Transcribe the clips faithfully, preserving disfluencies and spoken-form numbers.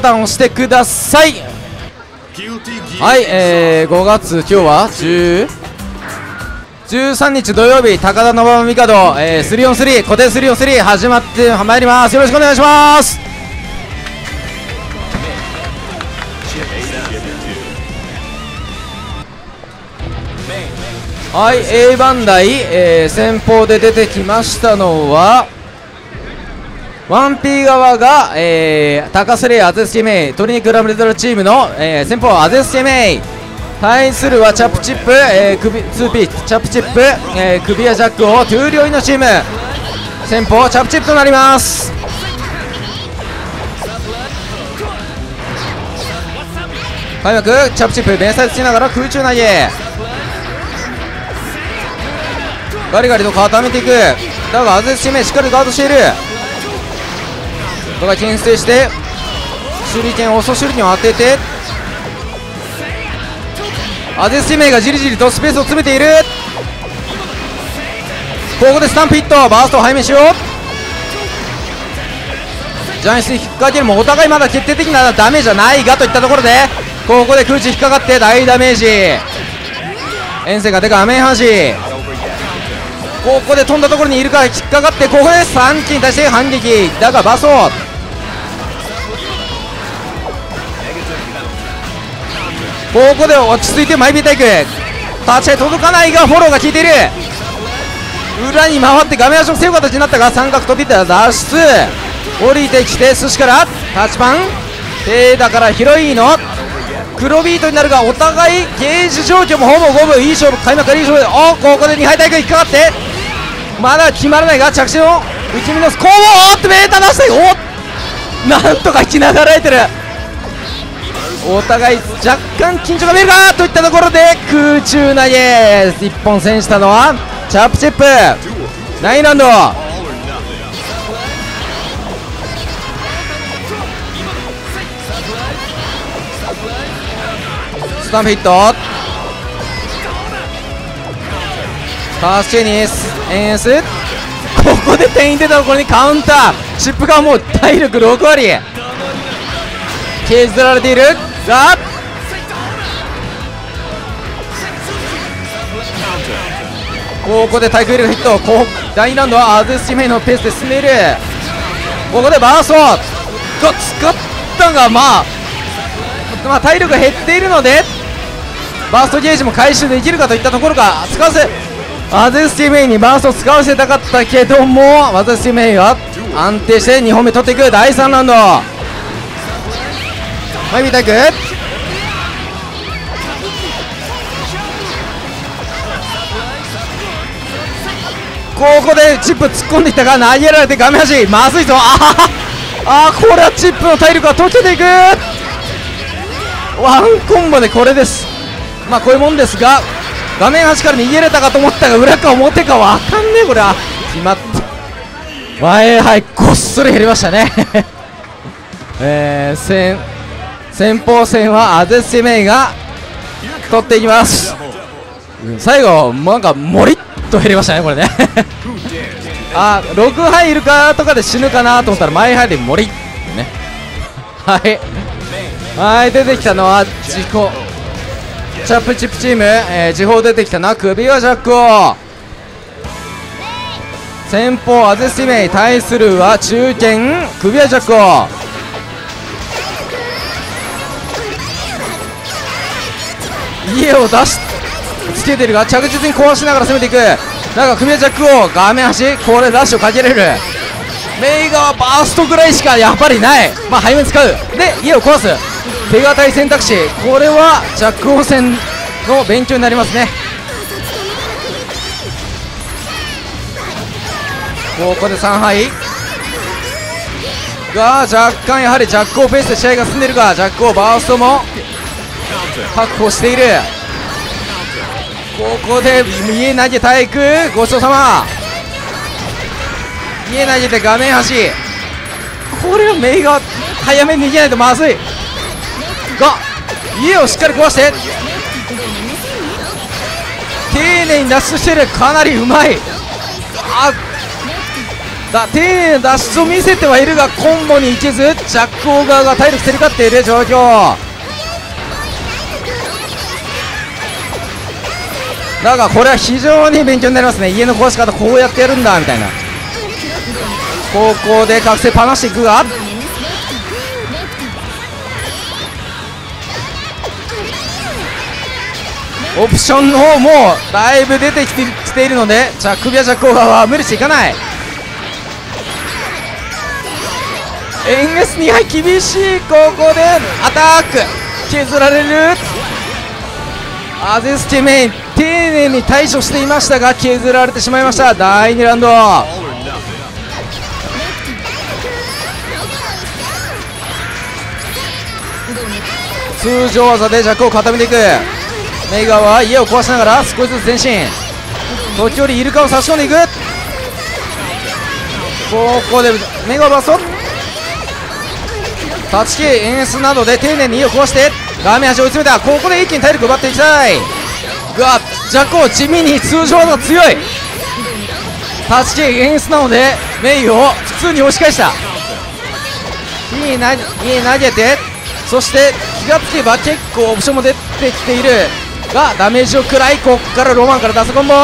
タンを押してください。はい、えー、ごがつ、今日はじゅう、じゅうさんにち土曜日、高田馬場帝、えー、スリーオンスリー、固定 スリーオンスリー 始まってまいります。よろしくお願いします。はい、A 番台、えー、先方で出てきましたのはワンピー側が、えー、高須レイアゼスケメイトリニクラブレドルチームの、えー、先方アゼスケメイ対するはチャップチップ、えー、首 ツーピー チャップチップ、えー、首やジャックをトゥーリョイのチーム先方チャップチップとなります。開幕チャップチップベンサイドしながら空中投げガリガリと固めていく。だがアゼスケメイしっかりガードしている。ここが牽制して手裏剣遅手裏剣を当ててアゼスケメイがじりじりとスペースを詰めている。ここでスタンプヒットバーストを背面しよう。ジャイアンツ引っ掛けるもお互いまだ決定的なダメージはないがといったところでここで空中引っかかって大ダメージ遠征がでか画面端ここで飛んだところにいるから引っかかってここでさん機に対して反撃だがバソここで落ち着いて前ビータイク立ち合い届かないがフォローが効いている。裏に回って画面足を防ぐ形になったが三角飛びで脱出降りてきて寿司からタッチパン手だから広いの黒ビートになるがお互いゲージ状況もほぼ五分いい勝負開幕からいい勝負おここでにはいタイク引っかかってまだ決まらないが着地の内身のスコーおっとベータ出したよおなんとか引きながらえてる。お互い若干緊張が見えるかといったところで空中投げいっぽん戦したのはチャップチップナインラウンドスタンプヒットカースチェニスエンスここで点に出たところにカウンターチップがもう体力ろくわり削られているがここで対空力ヒットこだいにラウンドはアゼスケメイのペースで進んでいる。ここでバーストが使ったがまあまあ体力が減っているのでバーストゲージも回収できるかといったところか使わせアゼスケメイにバーストを使わせたかったけどもアゼスケメイは安定してにほんめ取っていくだいさんラウンドマイビータイクここでチップ突っ込んでいったが投げられて画面端まずいぞああこれはチップの体力が溶けていくワンコンボでこれです。まあこういうもんですが画面端から逃げれたかと思ったが裏か表かわかんねえこれは決まったはいはいごっそり減りましたねえー、先先鋒戦はアゼスケメイが取っていきます。最後なんかモリッと減りましたねこれねあろく入るかとかで死ぬかなと思ったら前入りモリッってねはいはい出てきたのは時報チャップチップチーム、えー、時報出てきたのは首輪ジャックを先鋒アゼスケメイ対するは中堅首輪ジャックを家を出しつけてるが着実に壊しながら攻めていくなんか組み合ジャックを画面端これダッシュをかけれるメイガーバーストぐらいしかやっぱりないまあ背面使うで家を壊す手堅い選択肢これはジャック応戦の勉強になりますね。ここでさんはいが若干やはりジャックをペースで試合が進んでいるがジャックをバーストも確保している。ここで家投げ体育ごちそうさま家投げて画面端これはメイが早めに逃げないとまずいが家をしっかり壊して丁寧に脱出してるかなりうまいあだ丁寧な脱出を見せてはいるがコンボに行けず、ジャック・オーガーが体力競り勝っている状況だが、これは非常に勉強になりますね。家の壊し方こうやってやるんだみたいな。ここで覚醒パナしていくが、オプションの方もだいぶ出てきてきているので、じゃあ首はジャック・オーガーは無理していかない。エンゲスにはい厳しい。ここでアタック削られる。アゼスケメイン丁寧に対処していましたが削られてしまいました。だいにラウンド、通常技でジャックを固めていく。メイガーは家を壊しながら少しずつ前進、時折イルカを差し込んでいく。ここでメイガーバストタチキ演出などで丁寧に家を壊して画面端を追い詰めた。ここで一気に体力奪っていきたいが、ジャックを地味に通常技強い。タチキ演出なのでメイを普通に押し返した。いいな、いい投げて、そして気がつけば結構オプションも出てきているがダメージを食らい、ここからロマンから出すコンボ。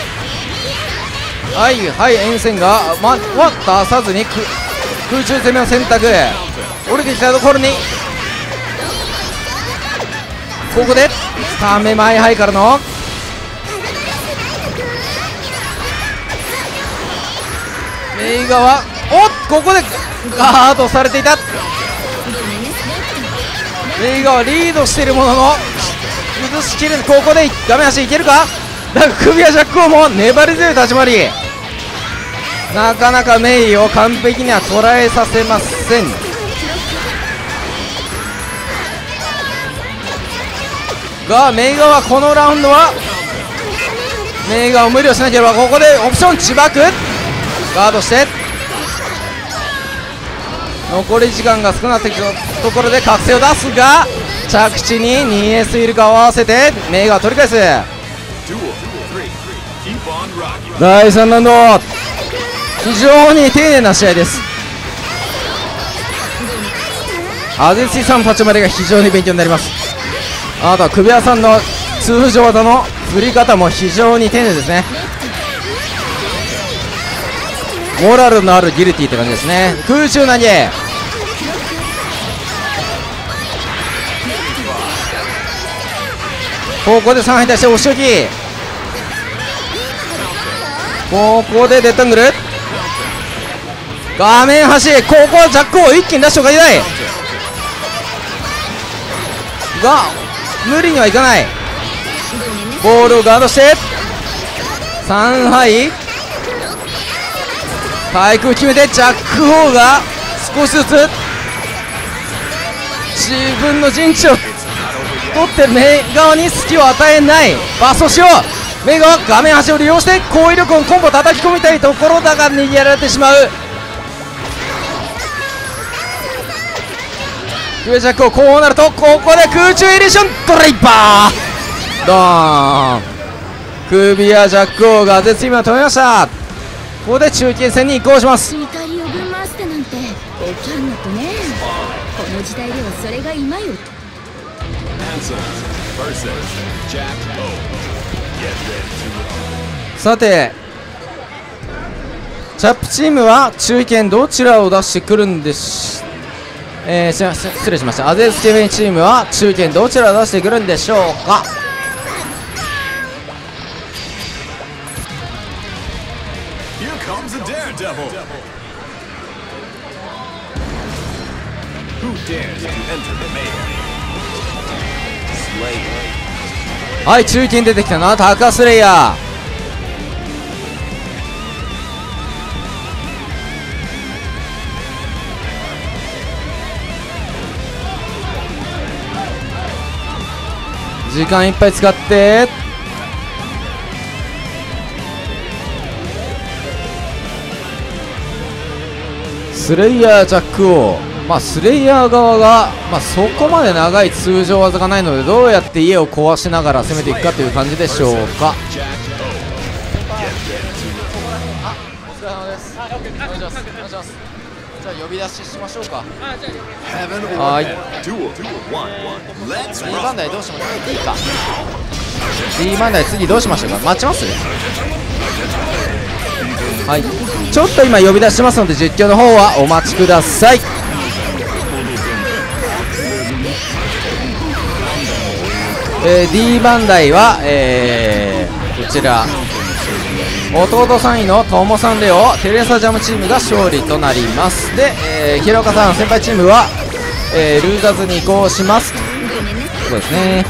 はいはい沿線がまは出さずに空中攻めを選択。降りてきたところにここでため前ハイからのメイガはおっここでガードされていた。メイガはリードしているものの崩しきれず、ここで画面端いけるか。だが首はジャックオーも粘り強い立ち回り、なかなかメイを完璧には捉えさせません。がメイガはこのラウンドはメイガを無理をしなければ、ここでオプション自爆ガードして残り時間が少なくなってきたところで覚醒を出すが着地に にエス イルカを合わせてメイガを取り返す。だいさんラウンド非常に丁寧な試合です。アゼシさんの立ち回りが非常に勉強になります。あとは首輪さんの通常技の振り方も非常に丁寧ですね。モラルのあるギルティって感じですね。空中投げ、ここでさんはいに対して押し置き、ここでデッドアングル画面端、ここはジャックを一気に出しておかりたいが無理にはいかない。ボールをガードしてさんはい対空決めてジャック・オーが少しずつ自分の陣地を取ってメイ側に隙を与えないバストしよう。メイ側画面端を利用して高威力のコンボを叩き込みたいところだが逃げられてしまう。クエジャックをこうなるとここで空中エリションドライバードーン。首やジャック・オーが絶今止めました。ここで中継戦に移行します。 怒りをぶん回してなんてできるのとね。この時代ではそれが今よ。 さてチャップチームは中堅どちらを出してくるんでしえー、失礼しました。アゼスケメイチームは中堅どちらを出してくるんでしょうか。はい、中堅出てきたのはタカスレイヤー。時間いっぱい使ってスレイヤージャックオー、まあ、スレイヤー側が、まあ、そこまで長い通常技がないのでどうやって家を壊しながら攻めていくかという感じでしょうか。お疲れ様です。 願いします。お願いします。じゃあ呼び出ししましょうか。 はーい。D バンダイどうしましょう。いいか。D バンダイ次どうしましょうか。待ちます。はい。ちょっと今呼び出しますので実況の方はお待ちください。えー、D バンダイは、えー、こちら弟さんいのともさんレオテレサジャムチームが勝利となります。で、えー、平岡さん先輩チームは、えー、ルーザーズに移行します。そうですね。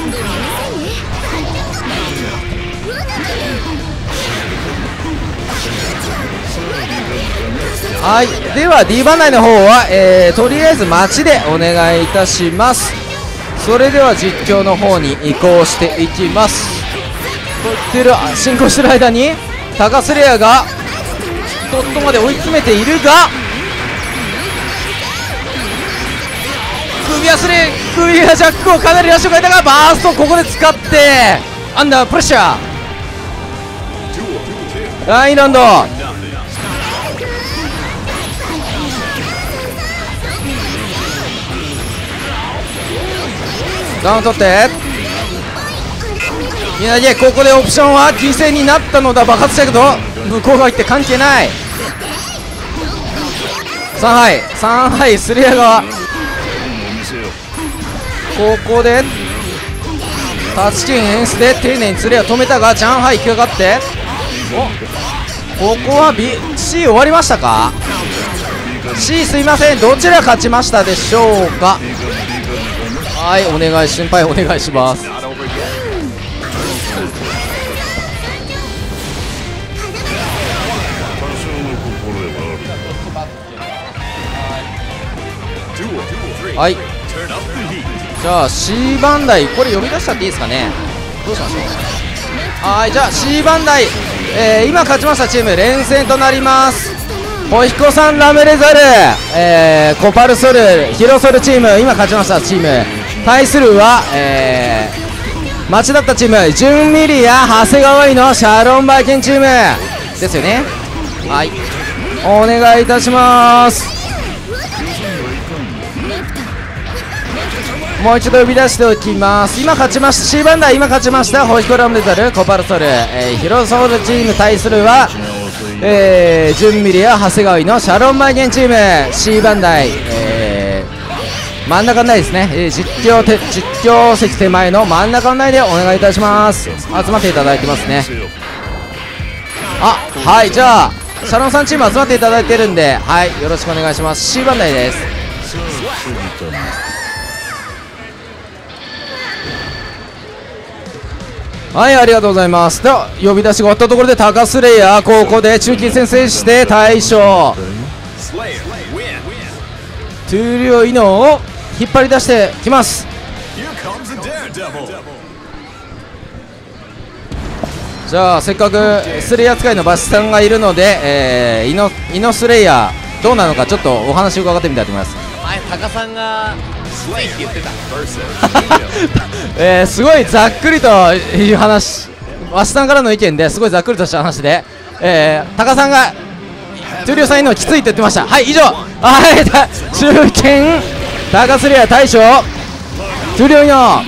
はい、では D バンダイの方は、えー、とりあえず待ちでお願いいたします。それでは実況の方に移行していきます。と言ってる進行してる間にタカスレアがドットまで追い詰めているが、首やすれ首やジャックをかなり足を変えたが、バーストここで使ってアンダープレッシャーラインランド。ダウン取ってみなげ、ここでオプションは犠牲になったのだ。爆発したけど向こうが入って関係ない。さんはいさんはいスレア側、ここでタッチキン演出で丁寧にスレア止めたが、ジャンハイ引っかかって、おここは B C 終わりましたか。 C すいません、どちら勝ちましたでしょうか。はい、お願い、心配お願いします。はい、じゃあ C バンダイこれ呼び出しちゃっていいですかね。どうしましょう。はい、じゃあ C バンダイ、えー、今勝ちましたチーム連戦となります。ホヒコさんラムレザル、えー、コパルソルヒロソルチーム今勝ちましたチーム。対するは、えー、待ちだったチームジュンミリア長谷川井のシャロンバイキンチームですよね。はい、お願いいたします。もう一度呼び出しておきます。今勝ちました C バンダイ今勝ちましたホヒコラムレザルコパルソル、えー、ヒロソルチーム対するは、えー、ジュンミリア長谷川井のシャロンバイキンチーム C バンダイ、えー、真ん中内ですね、えー、実況て実況席手前の真ん中内でお願いいたします。集まっていただいてますね。あ、はい、じゃあシャロンさんチーム集まっていただいてるんで、はい、よろしくお願いします。 C バンダイです。はい、ありがとうございます。では呼び出しが終わったところでタカスレイヤーここで中期戦制して大将トゥーリオイノを引っ張り出してきます。じゃあせっかくスレイヤー使いのバシさんがいるので、えー、イノイノスレイヤーどうなのかちょっとお話を伺ってみたいと思います。 前タカさんがスレイって言ってたえー、すごいざっくりという話、わしさんからの意見ですごいざっくりとした話で、えー、タカさんがトゥリオさんいるのきついって言ってました。はい、以上、はい中堅タカスレイヤー大将トゥリオイノ、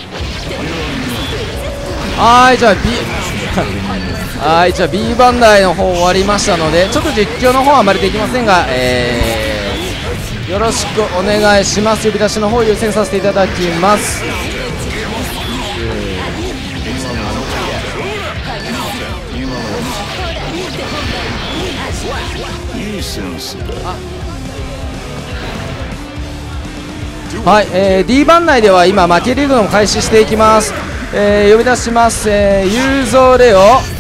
はいじゃあ B はいじゃあ B バンダイの方終わりましたのでちょっと実況の方はあまりできませんが、えーよろしくお願いします。呼び出しの方優先させていただきます。はい、えー、D 番内では今負けリーグも開始していきます。えー、呼び出します、えー、ユーゾーレオ、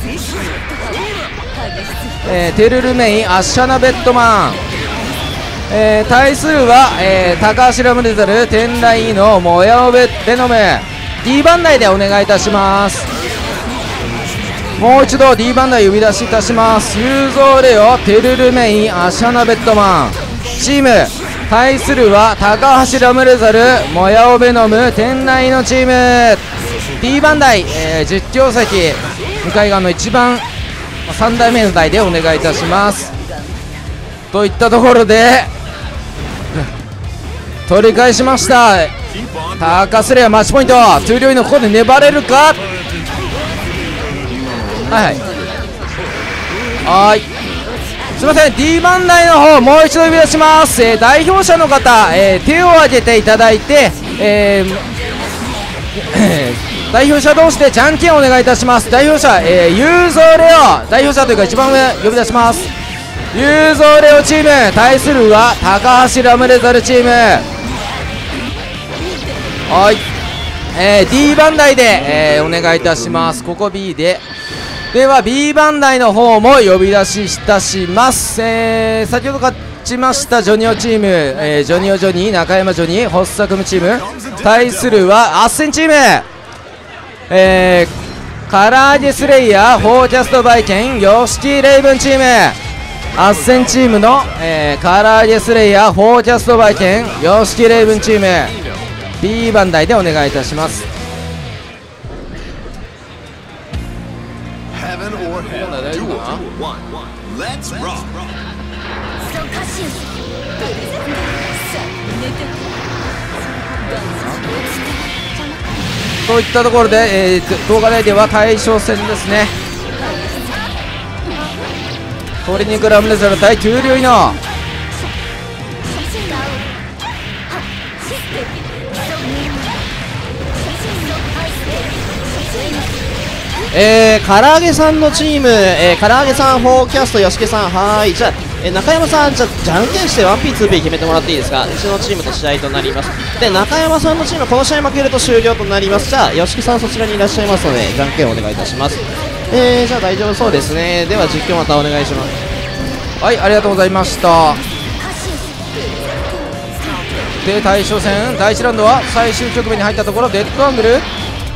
えー、テルルメインアッシャナベッドマン、えー、対するは、えー、高橋ラムレザル天来のモヤオベベノム D 番内でお願いいたします。もう一度 D 番内呼び出しいたします。ユーゾーレオテルルメインアシャナベッドマンチーム対するは高橋ラムレザルモヤオベノム天来のチーム D 番台、えー、実況席向かい側の一番さんだいめの台でお願いいたします。 といったところで取り返しました。高須レアマッチポイント。トゥーリョイのここで粘れるか。はいはいはい、すいません、 D 番台の方もう一度呼び出します。えー、代表者の方、えー、手を挙げていただいて、えー代表者同士でじゃんけんをお願いいたします。代表者、えー、ユーゾーレオ、代表者というか一番上呼び出します。ユーゾーレオチーム対するは高橋ラムレザルチーム。はい、えー、D 番台で、えー、お願いいたします。ここ B で、では B 番台の方も呼び出しいたします。えー、先ほど勝ちましたジョニオチーム、えー、ジョニオジョニー、中山ジョニー、ホッサクムチーム対するはアッセンチーム、えー、唐揚げスレイヤー、フォーキャストバイケン、ヨシキレイブンチーム、アッセンチームの、えー、唐揚げスレイヤー、フォーキャストバイケン、ヨシキレイブンチーム B 番台でお願いいたします。といったところで、えー、動画内では対象戦ですね。トリニクラムレザル対トゥーリュイノ、 えー、唐揚げさんのチーム、えー、唐揚げさん、フォーキャスト、吉木さん、はーい、じゃあ、えー、中山さん、じゃじゃんけんして ワンピーツーピー 決めてもらっていいですか。うちのチームと試合となります。で、中山さんのチーム、この試合負けると終了となります。じゃあ、吉木さん、そちらにいらっしゃいますので、じゃんけんお願いいたします。えー、じゃあ、大丈夫そうですね。では、実況またお願いします。 はい、ありがとうございました。で、対象戦だいいちラウンドは最終局面に入ったところ、デッドアングル、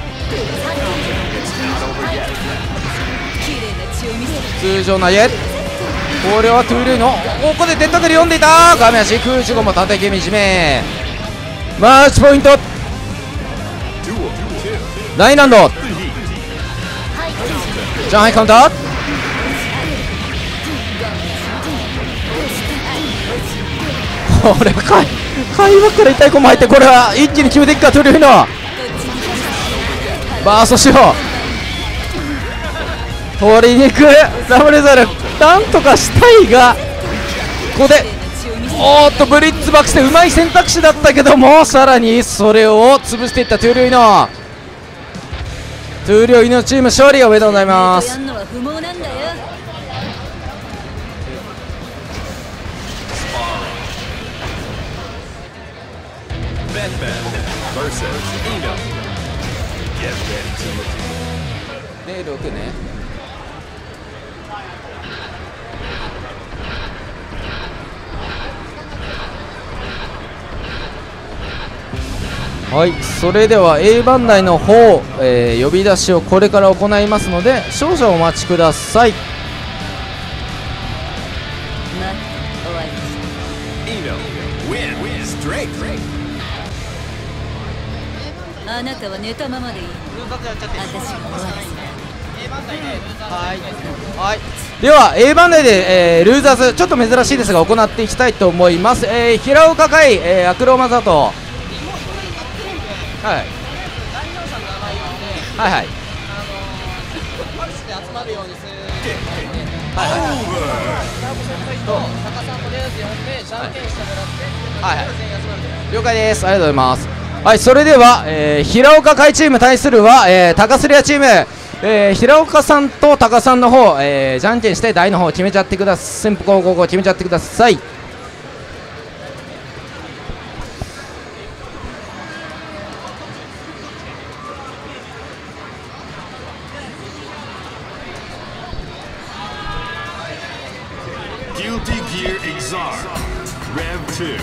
通常投げ、これはトゥールーの、ここでデッドアングル読んでいた、亀足空中後も叩き惨め、マッチポイント。だいにラウンド、ジャンハイカウンター、これはかい開幕から痛いコンボ入って、これは一気に決めていくか、トゥールーのバーストしよう、取りに行くラムレザル、なんとかしたいが、ここでおーっとブリッツバックしてうまい選択肢だったけども、さらにそれを潰していったトゥーリョイノ、トゥーリョイノチーム勝利おめでとうございます。でろくね、はい、それでは A 番台の方、えー、呼び出しをこれから行いますので少々お待ちください。 あなたは寝たままでいい。私が終わらせる。 はい、はい、では A 番台で、えー、ルーザーズちょっと珍しいですが行っていきたいと思います。えー、平岡海、えー、アクロマザト、はいはいはいはい了解です。ありがとうございます。はい、それでは、えー、平岡海チーム対するは、えー、高須レアチーム、えー、平岡さんと高さんの方、えー、じゃんけんして台の方決めちゃってください。先方後攻決めちゃってください。 Guilty Gear Exar Rev ツー。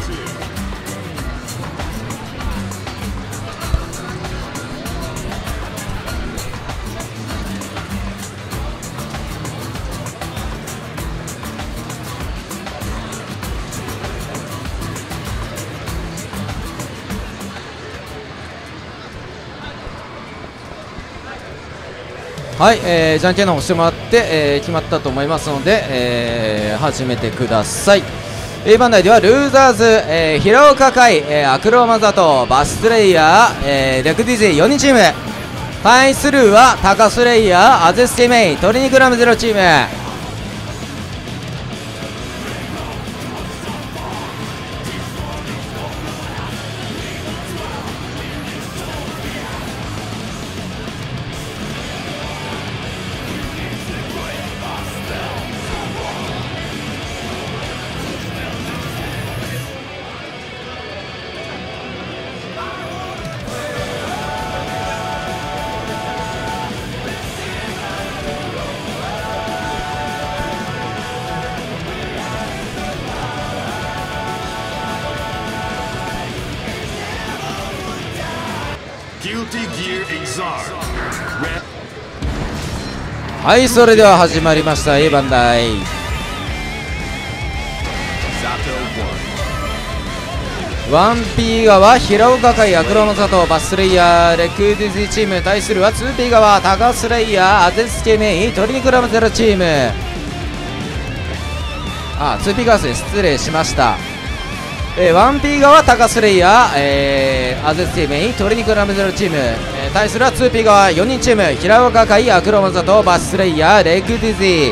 はい、えー、じゃんけんの方してもらって、えー、決まったと思いますので、えー、始めてください。 A 番台ではルーザーズ、えー、平岡海、えー、アクロマザト、バスレイヤー、えー、レクディゼイよにんチーム。対するはタカスレイヤー、アゼスケメイ、トリニクラムゼロチーム。 Guilty Gear Exar. Red はい、それでは始まりました A 番台。 Zato one. ワンピー 側平岡海、アクロマザト、バスレイヤー、レクディズチーム。対するは ツーピー 側タカスレイヤー、アゼスケメイ、トリニクラムゼロチーム。あ、ツーピー 側です。失礼しました。えー、ワンピー 側タカスレイヤー、えー、アゼスケメイ、トリニクラムゼロチーム。えー、対するは ツーピー 側よにんチーム、平岡海、アクロマザト、バスレイヤー、レクディズ。 Beloved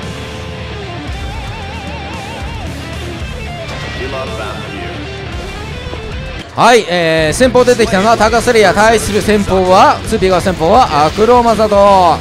Vampire. はい、えー、先方出てきたのはタカスレイヤー。対する先方は ツーピー 側先方はアクロマザト。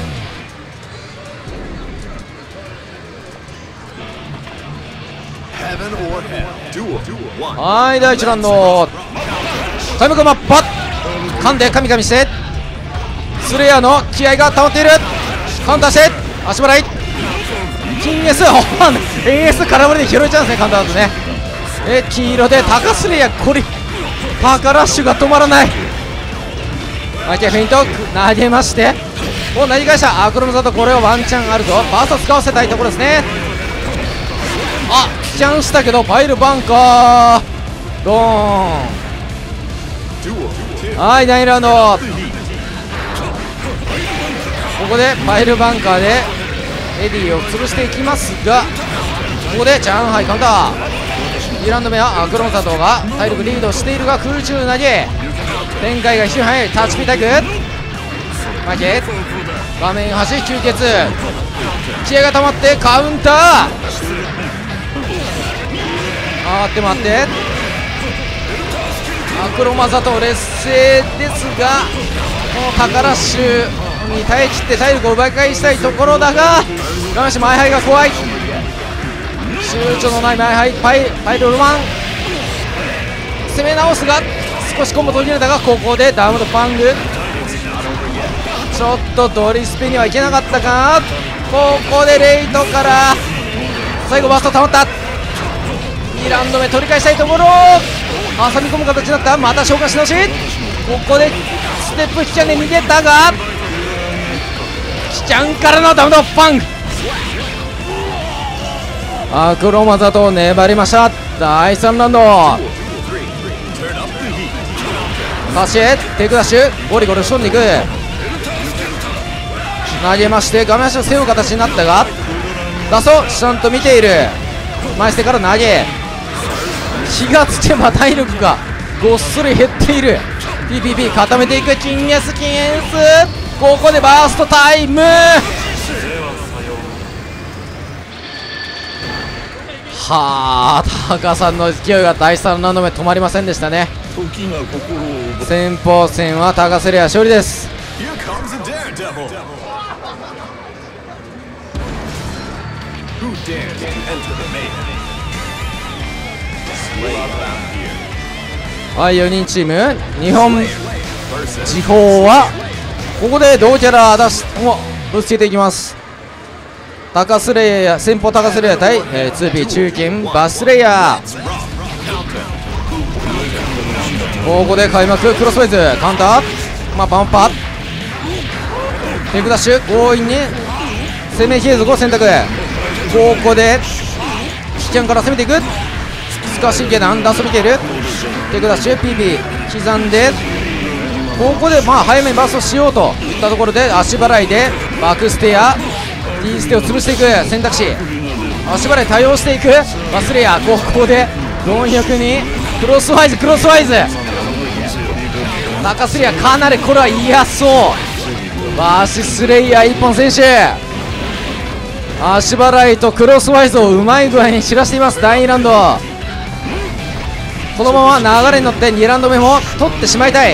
Heaven or Hell. Duel one. はい、第一ラウンドタイムコマパッ噛んでカミカミして、スレイヤーの気合が溜まっている。カウンターして足払い、金 S ほん エーエス 空振りで拾えちゃうんですね、カウンターだとね。え黄色でタカスレイヤー、これパーカーラッシュが止まらない。相手フェイント投げまして、お投げ返したアクロムザと、これはワンチャンあるぞ。バースト使わせたいところですね。あ来ちゃんしたけどパイルバンカードーン。 Duel two. はい、だいにラウンドここでパイルバンカーでエディを潰していきますが、ここでチャンハイカウンター。にラウンド目はアクロムザトが体力リードしているが空中投げ、展開が非常に速い。タッチピータイク負け、画面端吸血、気合が溜まってカウンター。回って回って、アクロマザト劣勢ですが、このタカラッシュに耐え切って体力を奪い返したいところだが、画面端マイハイが怖い。躊躇のないマイハイ、パイパイルロマン攻め直すが少しコンボ途切れたが、ここでダウンとパング、ちょっとドリスペにはいけなかったか。ここでレイトから最後バースト溜まった。にラウンド目取り返したいところ、挟み込む形になった。また消化し直し、ここでステップ引き金逃げたが、キちゃんからのダウンドパング、アクロマザト粘りました。だいさんラウンド差しへテイクダッシュ、ゴリゴリ仕込んでいく。投げまして画面足を背負う形になったが、ラストちゃんと見ている。前捨てから投げ、気がつけば体力がごっそり減っている。 ピーピーピー 固めていく。金 S 金 S、 ここでバーストタイム。はあ、タカさんの勢いがだいさんラウンド目止まりませんでしたね。先鋒戦はタカスレイヤー勝利です。 Here comes a daredevil. Who dares to enter the main? Beloved Vampire. はい、よにんチーム、日本地方はここで同キャラ出しをぶつけていきます。タカスレイヤー、先方タカスレイヤー対、えー、ツーピー 中堅バスレイヤー。ここで開幕クロスフェイズカウンター、まあ、パンパテイクダッシュ、強引に攻め継続を選択。ここで危険から攻めていく。スカ神経弾ダンス見ている。テイクダッシュ ピーピー 刻んで、ここでまあ早めにバーストしようといったところで足払いでバックステア T ステを潰していく選択肢。 足払い対応していくバスレイヤー、ここで貪欲にクロスワイズクロスワイズ中スレイヤー、かなりこれは嫌そうバシスレイヤー一本選手、足払いとクロスワイズをうまい具合に散らしています。だいにラウンド、このまま流れに乗ってにラウンド目も取ってしまいたい。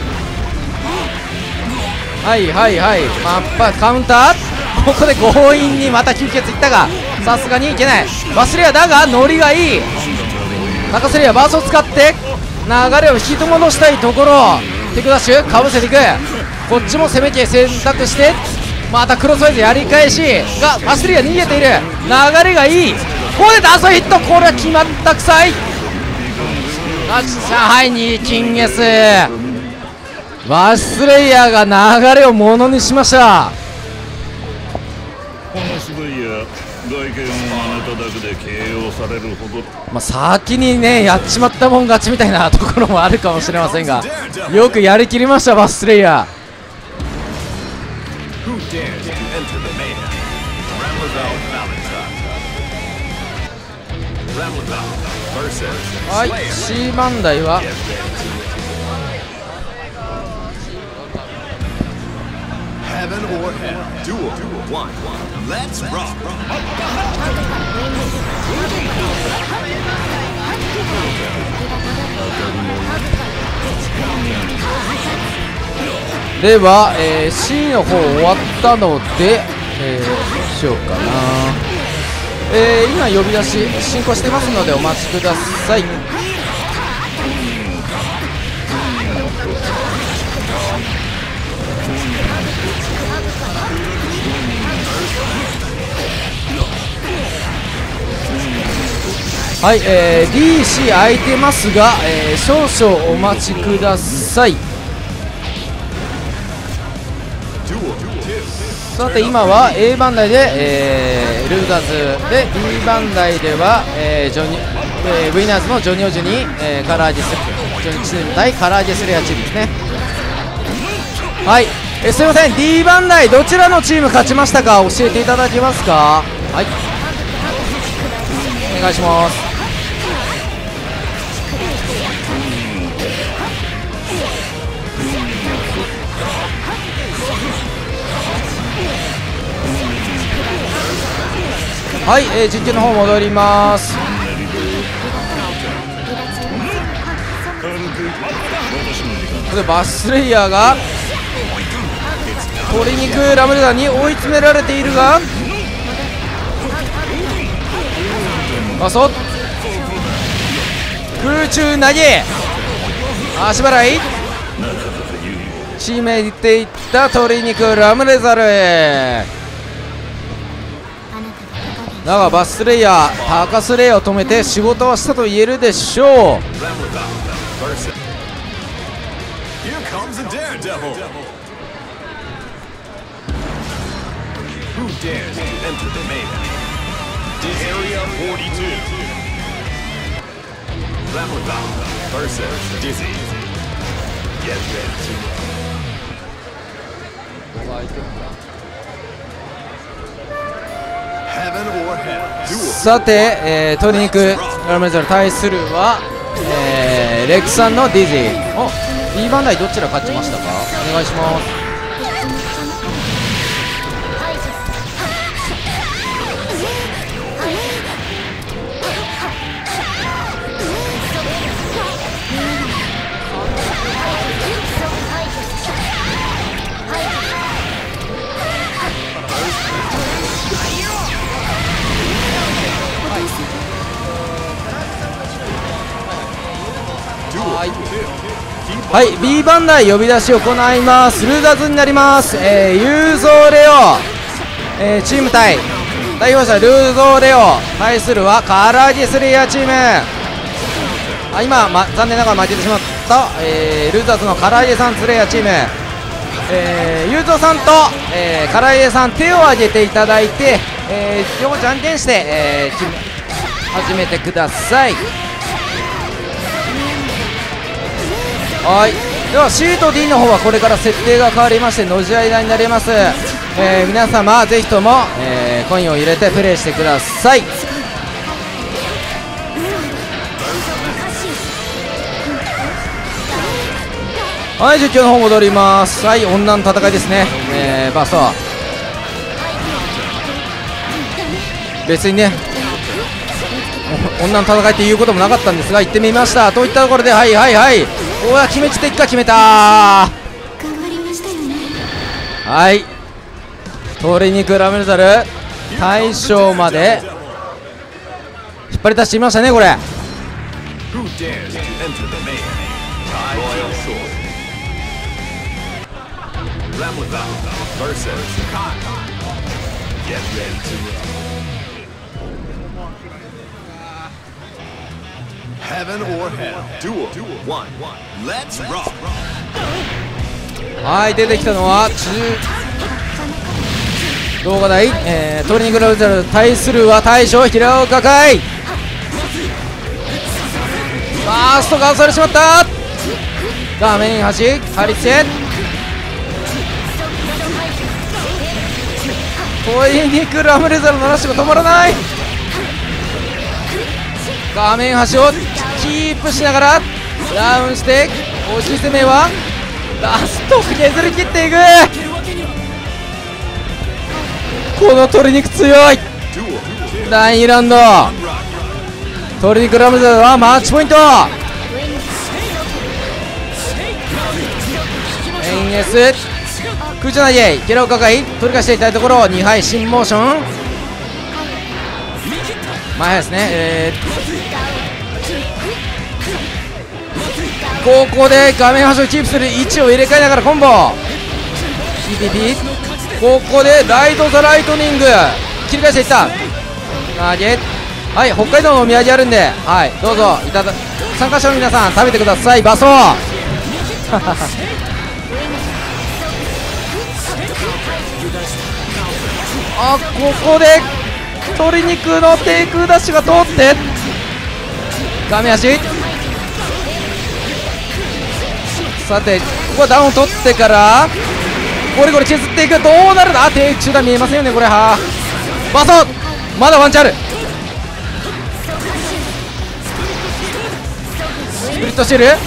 はいはいはい、マッパカウンター、ここで強引にまた吸血いったがさすがにいけない。バスレイヤーだがノリがいい。中スレイヤーバースを使って流れを引き戻したいところ、テクダッシュかぶせていく。こっちも攻め系選択してまたクロスワイズやり返しがバスレイヤー逃げている。流れがいい。ここでダーソヒット、これは決まった臭い。あ上海に金 S バスレイヤーが流れをものにしました。 この渋いや外見を真似ただけで ケーオー されるほど、 まあ、先にねやっちまったもん勝ちみたいなところもあるかもしれませんが、よくやりきりましたバスレイヤ Who dares to enter the mayhem? Ramlaval Valentine. Ramlaval versus ー。はい、 Slayer. C 番台は Heaven or hell. Duel one. Let's rock. では、えー C の方終わったので、えー、どうしようかな。えー、今呼び出し進行してますのでお待ちください。はい、えー、ディーシー 空いてますが、えー、少々お待ちください。さて今は A 番台で、えー、ルーダーズで B 番台では、えージョニえー、ウィナーズのジョニオジュに、えー、カラージスジョニチーム対カラージスレアチームですね。はい、えー、すいません D 番台どちらのチーム勝ちましたか教えていただけますか。はい、お願いします。はい、えー、実況の方戻ります。これバスレイヤーが鶏肉ラムレダーに追い詰められているがバソッ空中投げ足払い締めていった鶏肉ラムレザル。だがバスレイヤー高スレイヤーを止めて仕事はしたと言えるでしょう。 Here comes a daredevil. Who dares to enter the mayhem? This area forty-two. Ramlaval versus Dizzy. Get ready. さて、えー、鶏肉ラムレザル対するは、えー、レックさんのディジー。お B 番台どちら勝ちましたか。お願いします。はい、B 番台呼び出しを行います。ルーザーズになります。えー、ユーゾーレオ、えー、チーム対代表者ルーゾーレオ対するはカラージスレイヤーチーム。あ今、ま、残念ながら負けてしまった、えー、ルーザーズのカラージさんスレイヤーチーム。えー、ユーゾーさんと、えー、カラージさん手を挙げていただいて、えー、両方じゃんけんして、えー、チーム始めてください。はい、では C と D の方はこれから設定が変わりましてのじ間になります。 えー、皆様ぜひとも、えー、コインを入れてプレイしてください。はい、実況の方戻ります。はい、女の戦いですね。えー、バースト別にね女の戦いっていうこともなかったんですが行ってみましたといったところで、はいはいはい、おや決めちていくか、決めたー。はい、鶏肉ラムルザル大将まで引っ張り出してみましたね。これ Who dares to enter the main? Royal Sword. Ramlethal versus Khan. Get ready to Heaven or Hell. Duel. One. Let's rock. はい、出てきたのは中動画台、えー、トリニングラウザル対するは大将平岡海。ファーストが押されてしまった。画面端張り付けトリニクラムレザルのラッシュが止まらない。画面端をキープしながらダウンして押し攻めはラスト削り切っていく。この鶏肉強い。だいにラウンド鶏肉ラムザルはマッチポイント。エンエス空中投げ平岡海取り返していきたいところ、にはい新モーション前ですね、えー、ここで画面端をキープする位置を入れ替えながらコンボ ピーピーピー。 ここでライトザライトニング切り返していった投げ。はい、北海道のお土産あるんで、はい、どうぞいただ参加者の皆さん食べてください。バソーあ、ここで鶏肉のテイクダッシュが通って画面足。さてここはダウンを取ってからゴリゴリ削っていく。どうなるだ。テイク中段見えませんよねこれ。はバソーまだワンチャンある。スプリットしてる。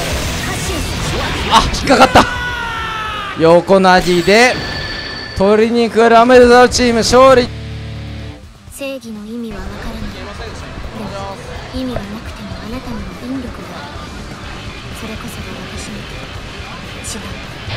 あ、引っかかった。横なじで鶏肉ラムレザルチーム勝利。 正義の意味はわからない。でも意味がなくてもあなたには引力がある。それこそが私の違う。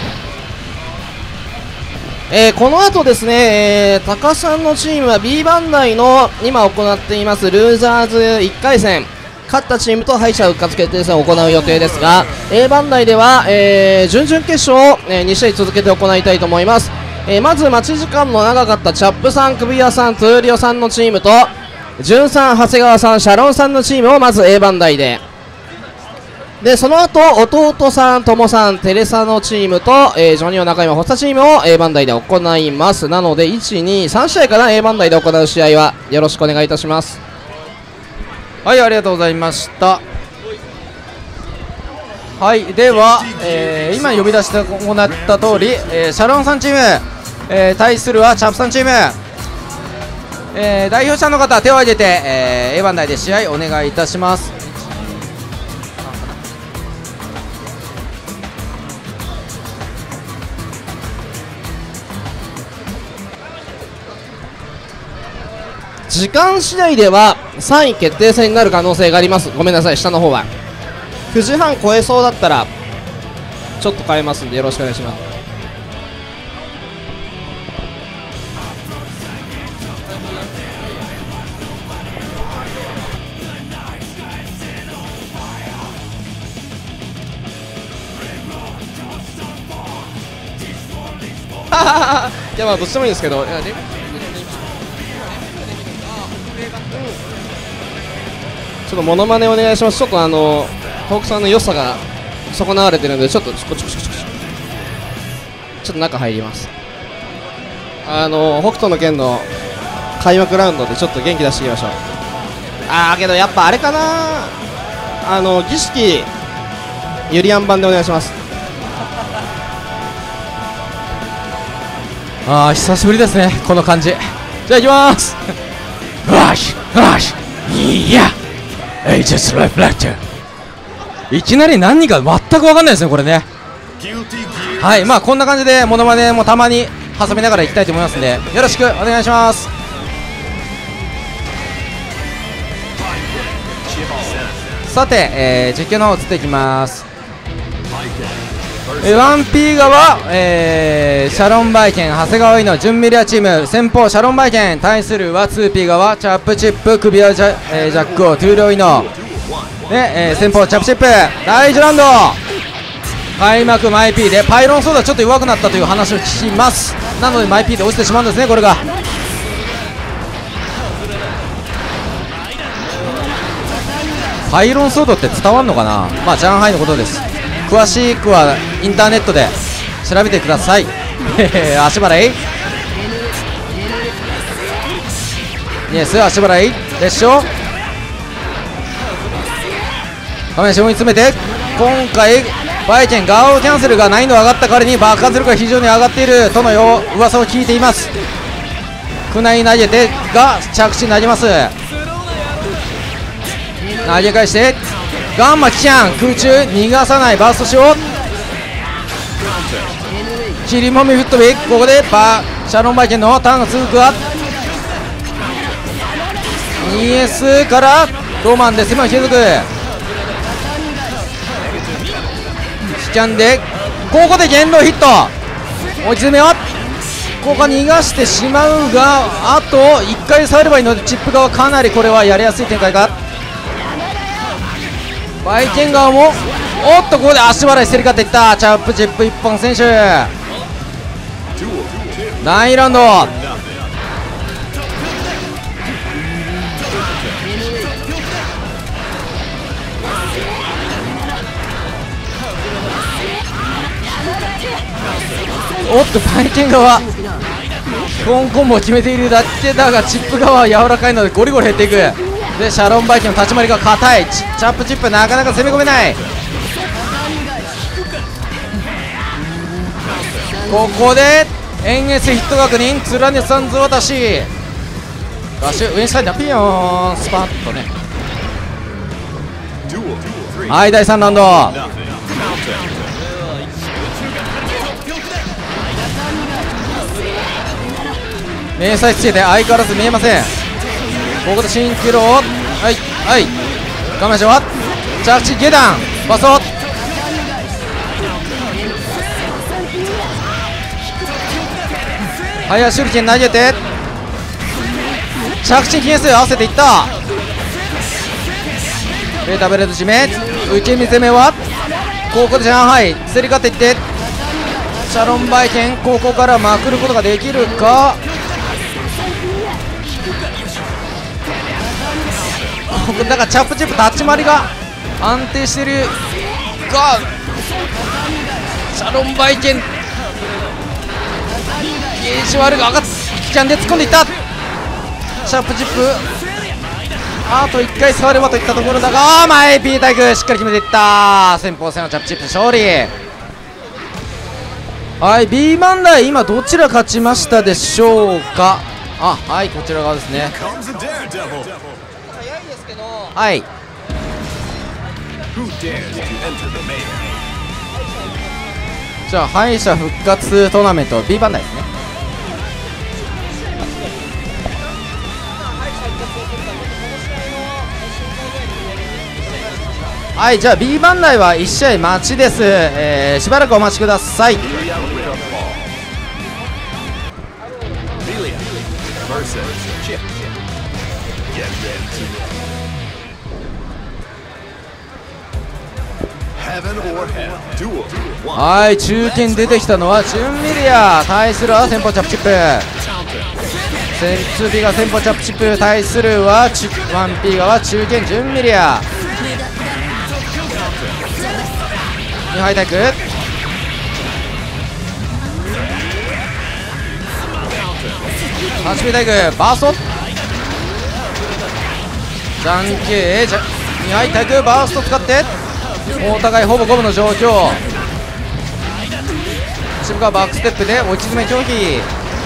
えー、この後ですね、えー、タカさんのチームは B バンダイの今行っていますルーザーズいっかい戦、勝ったチームと敗者復活決定戦を行う予定ですが、 A バンダイでは、えー、準々決勝を、えー、に試合続けて行いたいと思います。えー、まず待ち時間の長かったチャップさん、クビアさん、トゥーリオさんのチームとジュンさん、長谷川さん、シャロンさんのチームをまず A バンダイで、でその後弟さん、ともさん、テレサのチームと、えー、ジョニオ、中山、ホスタチームを A バンダイで行います。なのでいち、に、さん試合かな A バンダイで行う試合はよろしくお願いいたします。 はい、ありがとうございました。はい、では、えー、今呼び出して行った通り、えー、シャロンさんチーム、えー、対するはチャップさんチーム、えー、代表者の方手を挙げて、えー、A バンダイで試合お願いいたします。 時間次第ではさんい決定戦になる可能性があります。ごめんなさい、下の方はくじはん超えそうだったらちょっと変えますんでよろしくお願いします。いやまあどっちでもいいんですけど、いやでちょっとモノマネお願いします。ちょっとあのホークさんの良さが損なわれてるのでちょっとちょこちょこちょこちょこちょっと中入ります。あの北斗の拳の開幕ラウンドでちょっと元気出していきましょう。あーけどやっぱあれかな、あの儀式ユリアン版でお願いします。 あー久しぶりですねこの感じ。じゃあ行きまーす。よしよしいやエイジスライフラクチャー。いきなり何人か全く分かんないですねこれね。はい、まあこんな感じでモノマネもたまに挟みながらいきたいと思いますんでよろしくお願いします。さて、えー、実況の方移っていきます。えー、ワンピー 側、えー、シャロンバイケン長谷川イの準ミリアチーム先方シャロンバイケン対するは ツーピー 側チャップチップ首輪ジャ、えー、ジャックをトゥーロイの、ねえー、先方チャップチップ第一ラウンド開幕マイ P でパイロンソーダちょっと弱くなったという話を聞きます。なのでマイ P で落ちてしまうんですねこれが。パイロンソードって伝わるのかな。まあジャンハイのことです。詳しくはインターネットで調べてください。足払いイエス足払いでしょ。画面下に詰めて今回バイケンガオキャンセルが難易度上がった代わりに爆発力が非常に上がっているとのよう噂を聞いています。クナイ投げてが着地になります。投げ返してガンマキキャン空中逃がさないバーストしよう切りもみフットビここでバーシャロンバイケンのターンが続くが イーエス からロマンで狭い継続スキャンでここで言動ヒット追い詰めはここ逃がしてしまうがあといっかい触ればいいのでチップ側かなりこれはやりやすい展開か。バイケン側もおっとここで足払い競り勝っていったチャップチップ一本選手だいラウンドおっとバイケン側基本コンボを決めているだけだがチップ側は柔らかいのでゴリゴリ減っていく。でシャロンバイケンの立ち回りが硬い。 チ, チャップチップなかなか攻め込めない。ここで エヌエス ヒット確認ツラネサンズ渡しダッシュ上にサイドピヨーンスパッとね。はいだいさんラウンド迷彩つけて相変わらず見えません。ここで新キロをはいはい我慢しは着地下段バソッ早手裏剣投げて着地記念数合わせていったベータブレード締め受け身攻めはここで上海競り勝っていってシャロンバイケンここからまくることができるか。だからチャップチップ立ち回りが安定してるがシャロンバイケンゲージ悪が上がっキャンで突っ込んでいったチャップチップあといっかい触ればといったところだが前 P タイクしっかり決めていった先鋒戦のチャップチップ勝利。はい B バンダイ今どちら勝ちましたでしょうか。あはいこちら側ですね。はいじゃあ敗者復活トーナメント B バンダイですね。はいじゃあ B バンダイはいち試合待ちです、えー、しばらくお待ちください。はい中堅出てきたのはジュンミリア対するは先方チャップチップ ツーピー が先方チャップチップ対するは ワンピー 側中堅ジュンミリアにハイタイクはちピータイクバーストじゃんけんにハイタイクバースト使ってお互いほぼ五分の状況。渋川バックステップで落ち詰め競技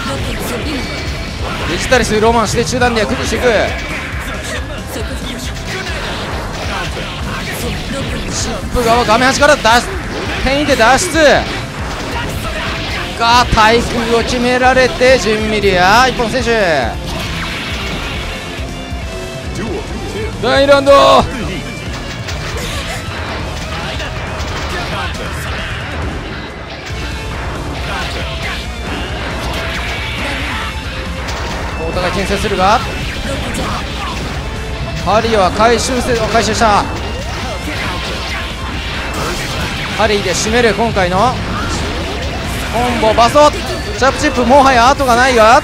デジタリスロマンして中段で崩していく。シップ側画面端から脱変異で脱出が対空を決められてジュンミリア一本選手第2ラウンド。お互い牽制するがハリーは回収せ回収した。ハリーで締める今回のコンボバソ。チャップチップもはや後がないが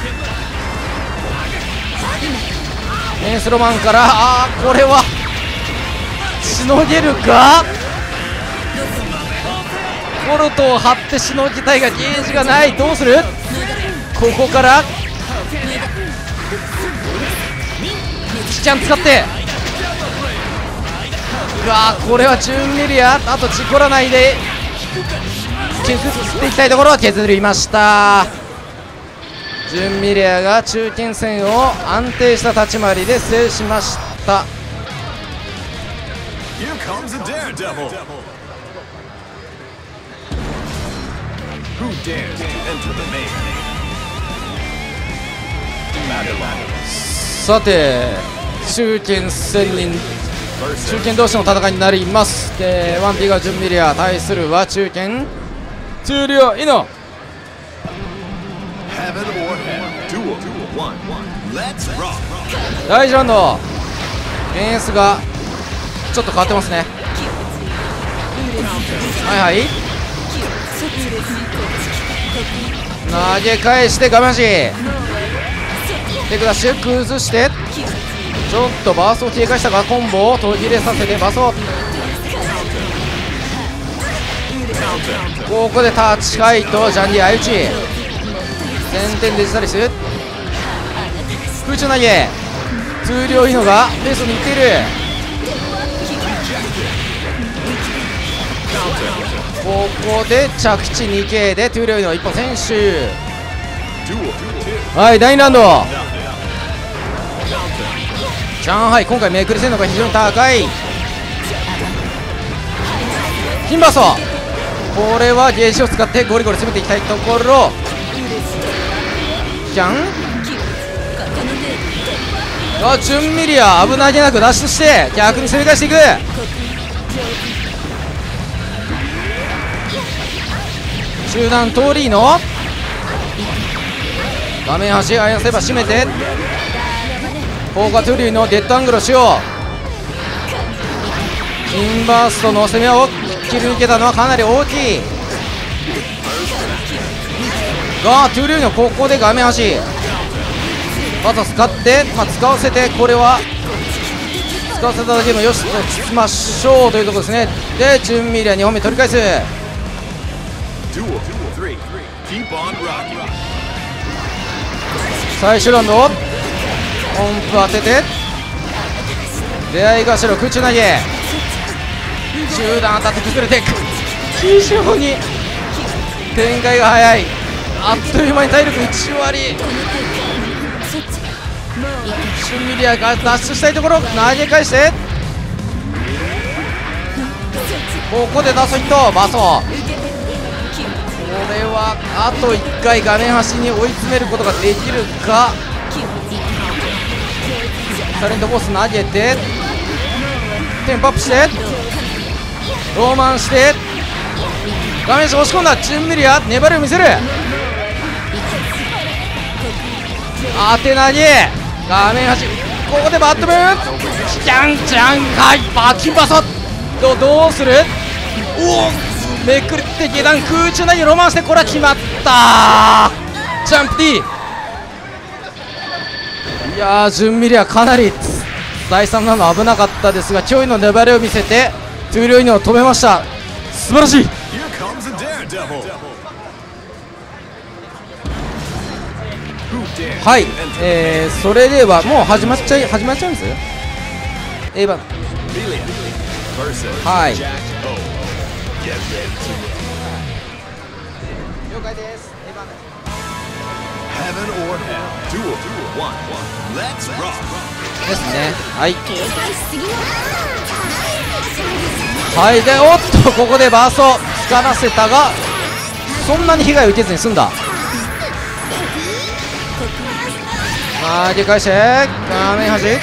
エースロマンからあーこれはしのげるか。ボルトを張ってしのぎたいがゲージがない。どうする。ここからキちゃん使ってうわーこれはじゅうミリアあと事故らないで削っていきたいところは削りました。じゅうミリアが中堅戦を安定した立ち回りで制しました。 Here comes a daredevil. Who dares to enter the main? Babylon. さて中堅戦に中堅同士の戦いになります。でワンピがじゅうミリア対するは中堅トゥーリオイノ。 Heaven or hell. Duel. One. Let's rock. 第いちラウンドエースがちょっと変わってますね。はいはい投げ返して画面端テクダッシュ崩してちょっとバーストを警戒したがコンボを途切れさせてバースト。ここでタッチカイとジャンディ相打ち前転デジタリス空中投げ通量イノがペースにいっている。ここで着地 にケー でトゥーリョイの一本選手。はいだいにラウンド上海今回めくり性能が非常に高いキンバーソ。これはゲージを使ってゴリゴリ攻めていきたいところ。キャンあジュンミリア危なげなく脱出して逆に攻め返していく。中段通りの画面端アイアンセーバー締めてフォーカトゥリーのデッドアングルをしよう。インバーストの攻めを切り抜けたのはかなり大きいがトゥリーのここで画面端わざ使って、まあ、使わせてこれは使わせただけでもよしとしましょうというところですね。でじゅうミリアにほんめ取り返す。最終ラウンド音符当てて出会い頭空中投げ中段当たって崩れていく。非常に展開が早い。あっという間に体力いち割。シュンミリアが脱出したいところ投げ返してここでダソヒットバソ。これはあといっかい画面端に追い詰めることができるか。タレントボス投げてテンポアップしてローマンして画面端押し込んだじゅうミリア粘りを見せる。当て投げ画面端ここでバットムーンジャンジャンハイパーキンバソどどうする。おおめくって下段空中投げロマンしてこれは決まったジャンプ D。 いやーじゅうミリアかなりだいさんラウンド危なかったですが驚異の粘りを見せてトゥーリョイノを止めました。素晴らしい。はい、えー、それではもう始まっちゃい始まっちゃうんです。 A 番はい了解です。 A 番ですね。はいはいで、おっとここでバーストつからせたがそんなに被害を受けずに済んだ。はいで返して画面端じ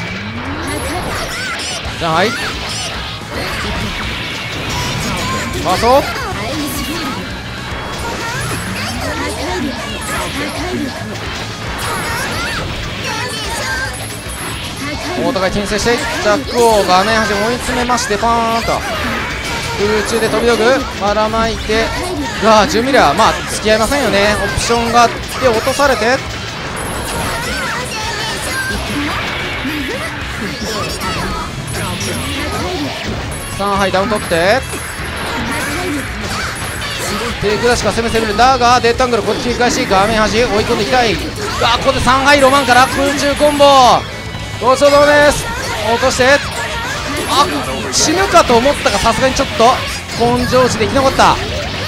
ゃあはいバーストお互い牽制してジャックを画面端に追い詰めまして、パーンと空中で飛び道具ばらまいてがじゅうミリはまあ付き合いませんよね。オプションがあって落とされてさんはいダウン取ってテイクダッシュが攻め攻めるだがデッドアングルこっち切り返し画面端追い込んでいきたいがここでさんはいロマンから空中コンボごちそうさまです。落としてあ死ぬかと思ったがさすがにちょっと根性値で生き残った。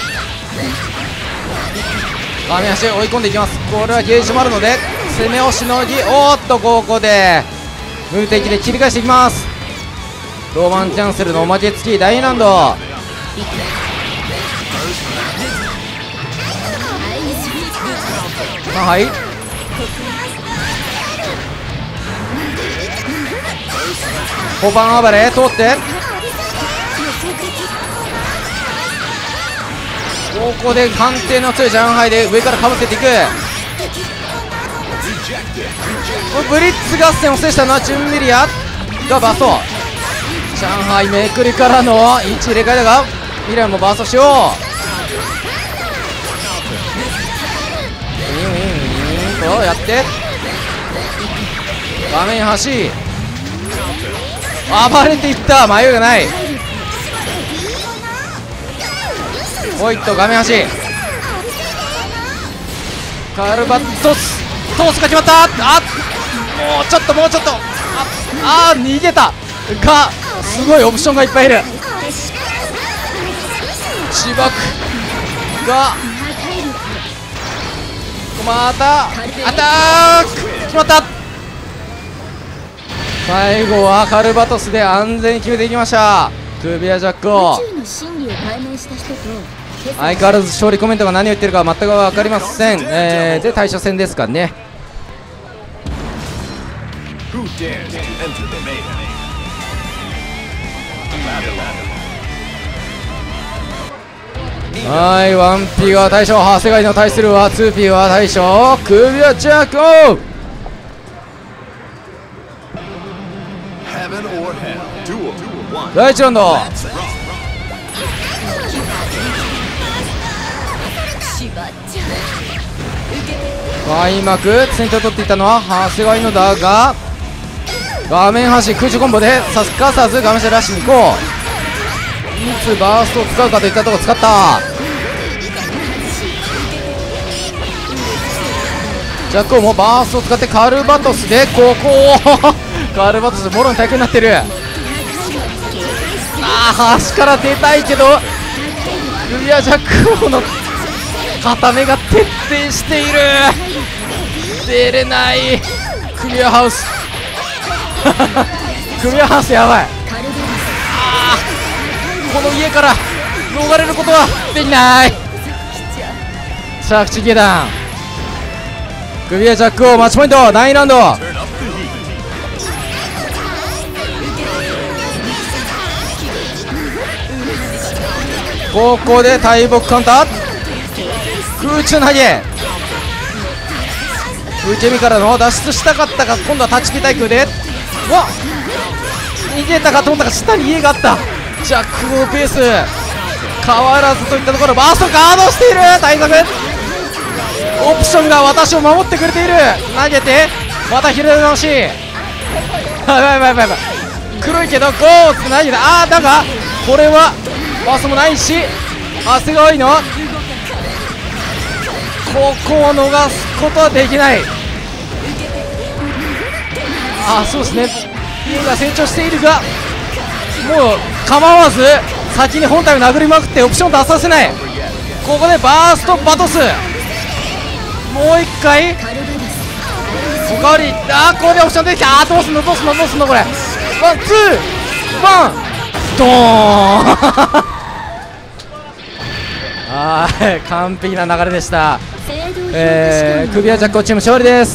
画面端追い込んでいきます。これはゲージもあるので攻めをしのぎおっとここで無敵で切り返していきます。ロマンキャンセルのおまけ付き大難度あはいホバン暴れ通ってここで判定の強いジャンハイで上からかぶせていく。ブリッツ合戦を制したのはチュンミリアがバースト。ジャンハイめくりからの位置入れ替えだがミラーもバーストしよう。ウィンウィンウィンとやって画面端暴れていった。迷いがない。ホイット画面端カルバトストースが決まった。あもうちょっともうちょっとああ逃げたがすごいオプションがいっぱいいる。自爆がまたアタック決まった。最後はカルバトスで安全に決めていきました。クビアジャックを相変わらず勝利コメントが何を言ってるか全く分かりません、えー、で対処戦ですかね。はい ワンピー は大将長谷川に対するは ツーピー は大将クビアジャックを第一ラウンド開幕先手を取っていたのは長谷川のだが画面端空中コンボですかさず画面下ラッシュに行こう。いつバーストを使うかといったところ使った。ジャックオもバーストを使ってカルバトスでここをカルバトスもろに対空になってる。ああ端から出たいけどクリアジャックオの固めが徹底している。出れないクリアハウスクリアハウスやばい。あこの家から逃れることはできない。着地下段クリアジャックオマッチポイントだいにラウンド。ここで大木カウンター空中投げ受け身からの脱出したかったが今度はタッチピ対空でわ逃げたかと思ったが下に家があった。ジャックオペース変わらずといったところバーストガードしている。対策オプションが私を守ってくれている。投げてまた拾い直しやばいやばいやばいやばい黒いけどゴーって投げた。あーだがこれはバーストもないし長谷川のここを逃すことはできない。ああそうですね家が成長しているがもう構わず先に本体を殴りまくってオプション出させない。ここでバーストバトスもう一回おかわり。あーこれでオプション出てきた。あーどうすんのどうすんのどうすんのこれ。ワンツーワンドーンはい完璧な流れでした。えー、クビアジャックチーム勝利です。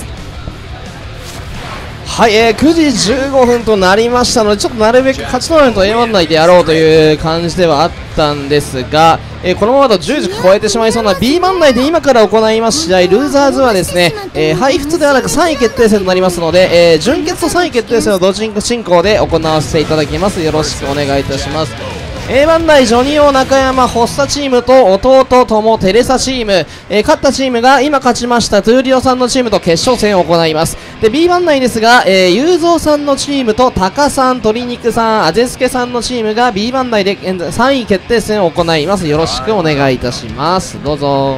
はい、えー、くじじゅうごふんとなりましたので、ちょっとなるべく勝ちトーナメントを エーワン 内でやろうという感じではあったんですが、えー、このままだとじゅうじ超えてしまいそうな ビーワン 内で今から行います試合、ルーザーズはですね、えー、配布ではなくさんい決定戦となりますので、えー、準決とさんい決定戦を同時進行で行わせていただきます。よろしくお願いいたします。エーワン 内ジョニオ中山発作チームと弟ともテレサチーム、えー、勝ったチームが今勝ちましたトゥーリオさんのチームと決勝戦を行います。で ビーワン 内ですが、えー、ゆうぞうさんのチームとタカさん、鶏肉さん、あぜすけさんのチームが ビーワン 内で現在さんい決定戦を行います。よろしくお願いいたします。どうぞ。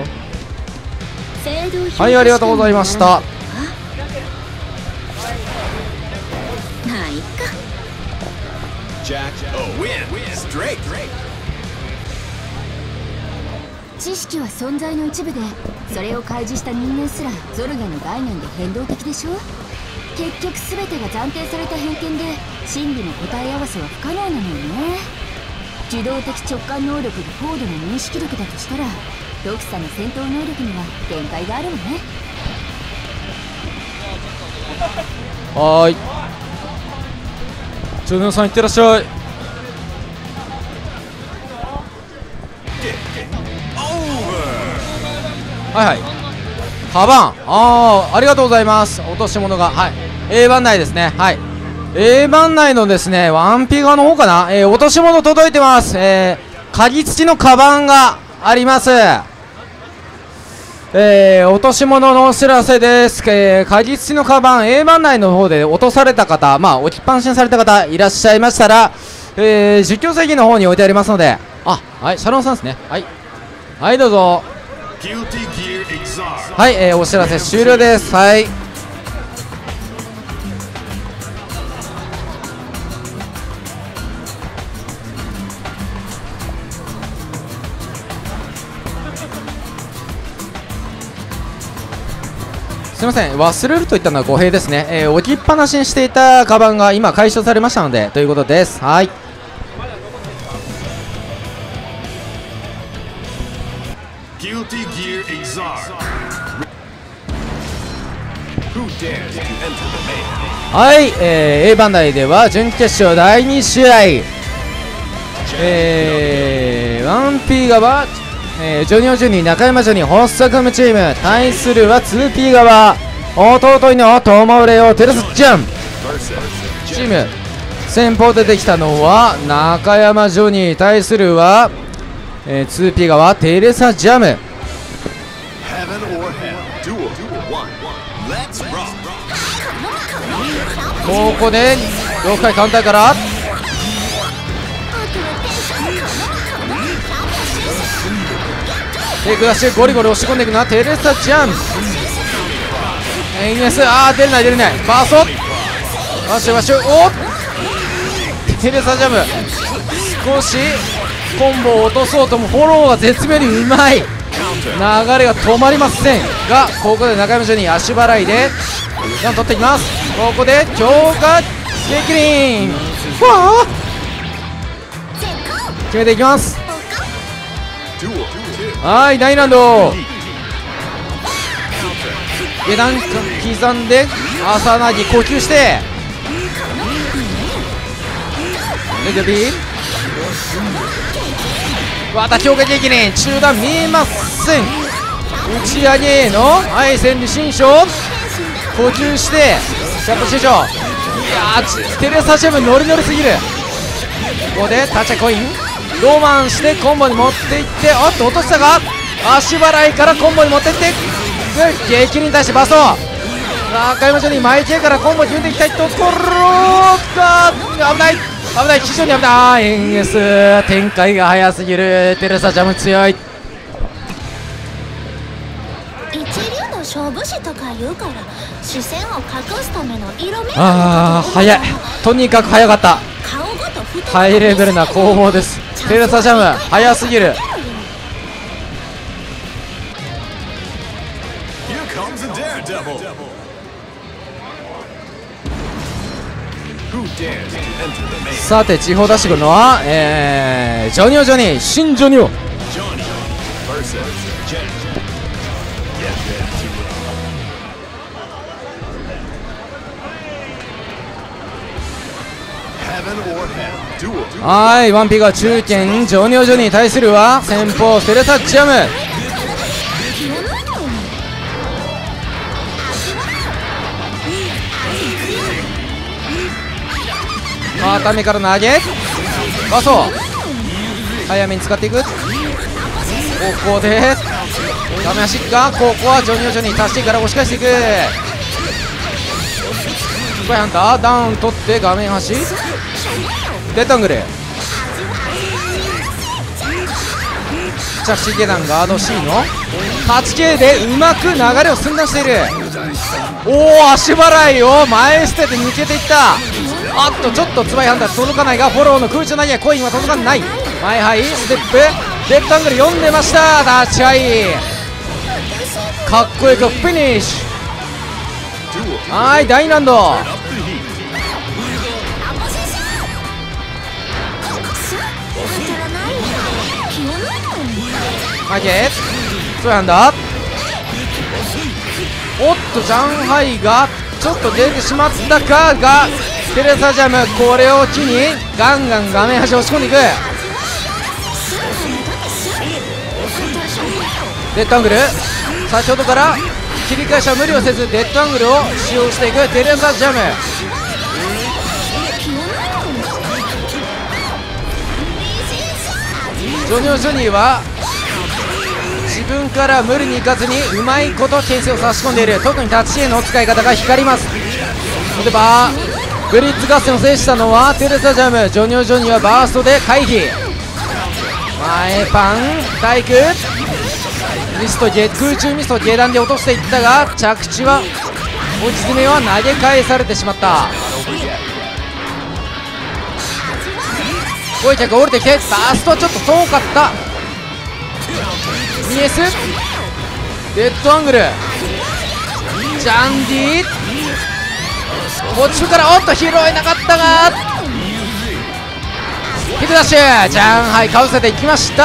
はい、ありがとうございました。 知識は存在の一部で、それを開示した人間すらゾルゲの概念で変動的でしょ。結局全てが暫定された偏見で真理の答え合わせは不可能なのよね。受動的直感能力が高度な認識力だとしたら、ドクサの戦闘能力には限界があるわね。 はーい、ジョニオさんいってらっしゃい。はいはい、カバン、あーありがとうございます。落とし物が、はい、エーワン 内ですね。はい、エーワン 内のですねワンピガの方かな、えー、落とし物届いてます。えー、鍵付きのカバンがあります。えー、落とし物のお知らせです。えー、鍵付きのカバン エーワン 内の方で落とされた方、まあ置きっぱなしにされた方いらっしゃいましたら、えー、実況席の方に置いてありますので、あ、はい、シャロンさんですね。はい、はい、どうぞ。はい、えー、お知らせ終了です。はい、すみません、忘れるといったのは語弊ですね。えー、置きっぱなしにしていたカバンが今回収されましたのでということです。はい、はい、えー、A 番台では準決勝だいに試合、えー、ワンピー 側、えー、ジョニオジュニー中山ジョニー発作ムチーム対するは ツーピー 側弟のトモレオテレスジャンチーム。先方出てきたのは中山ジョニー対するは、えー、ツーピー 側テレサジャム。ここで了解カウンターからテイクダッシュゴリゴリ押し込んでいくのはテレサジャン。エンエス、あー出れない出れない、バーストワッシュワッシュ、おっテレサジャム少しコンボを落とそうともフォローが絶妙にうまい、流れが止まりませんが、ここで中山ジョニー足払いで取っていきます。ここで強化激輪わあ決めていきます。はい、第にラウンド下段刻んで朝なぎ呼吸してレデビーまた強化激輪中段見えません。打ち上げのはい戦利新章呼吸してキャット新章、いやーテレサジャムノリノリすぎる。ここでタッチャコインロマンしてコンボに持っていって、おっと落としたが足払いからコンボに持っていって激に対してバスト中山ジョニー前系からコンボ決めていきたいところが危ない危ない非常に危ない。エンエス展開が早すぎる。テレサジャム強い。 一流の勝負師とか言うから視線を隠すための色目ああ早い、とにかく早かった。ハイレベルな攻防です。テレサジャム早すぎる。 comes a daredevil. Who dares to enter the main? さて地方出してくるのは、えー、ジョニオジョニー、新ジョニオ。 Johnny versus Jen. Get ready to Heaven or hell. Duel. はい、ワンピが中堅ジョニオジョニーに対するは先方テレサジャム。片目から投げバソ早めに使っていく。ここで画面走っか。ここはジョニオジョニー足してから押し返していく。スパイハンターダウン取って画面端デッドアングル着地下段ガード C の はちケー でうまく流れを寸断している。おお足払いを前捨てて抜けていった。あっとちょっとツバイハンター届かないがフォローの空中投げコインは届かない。前ハイステップデッドアングル読んでました。立ち合いかっこよくフィニッシュ。はい大難度負けツバイハンター。おっとジャンハイがちょっと出てしまったかがテレサジャムこれを機にガンガン画面端押し込んでいく。デッドアングル先ほどから切り返しは無理をせずデッドアングルを使用していくテレサジャム。ジョニオジョニーは自分から無理にいかずにうまいこと牽制を差し込んでいる。特にタッチ A の使い方が光ります。例えばブリッツ合戦を制したのはテレサジャム。ジョニオジョニーはバーストで回避。前パン体育ミスト空中ミスト下段で落としていったが着地は落ち詰めは投げ返されてしまった。ゴイチャク降りてきてバーストはちょっと遠かった。ミエスデッドアングルジャンディこっちからおっと拾えなかったがヒットダッシュジャンハイかぶせていきました。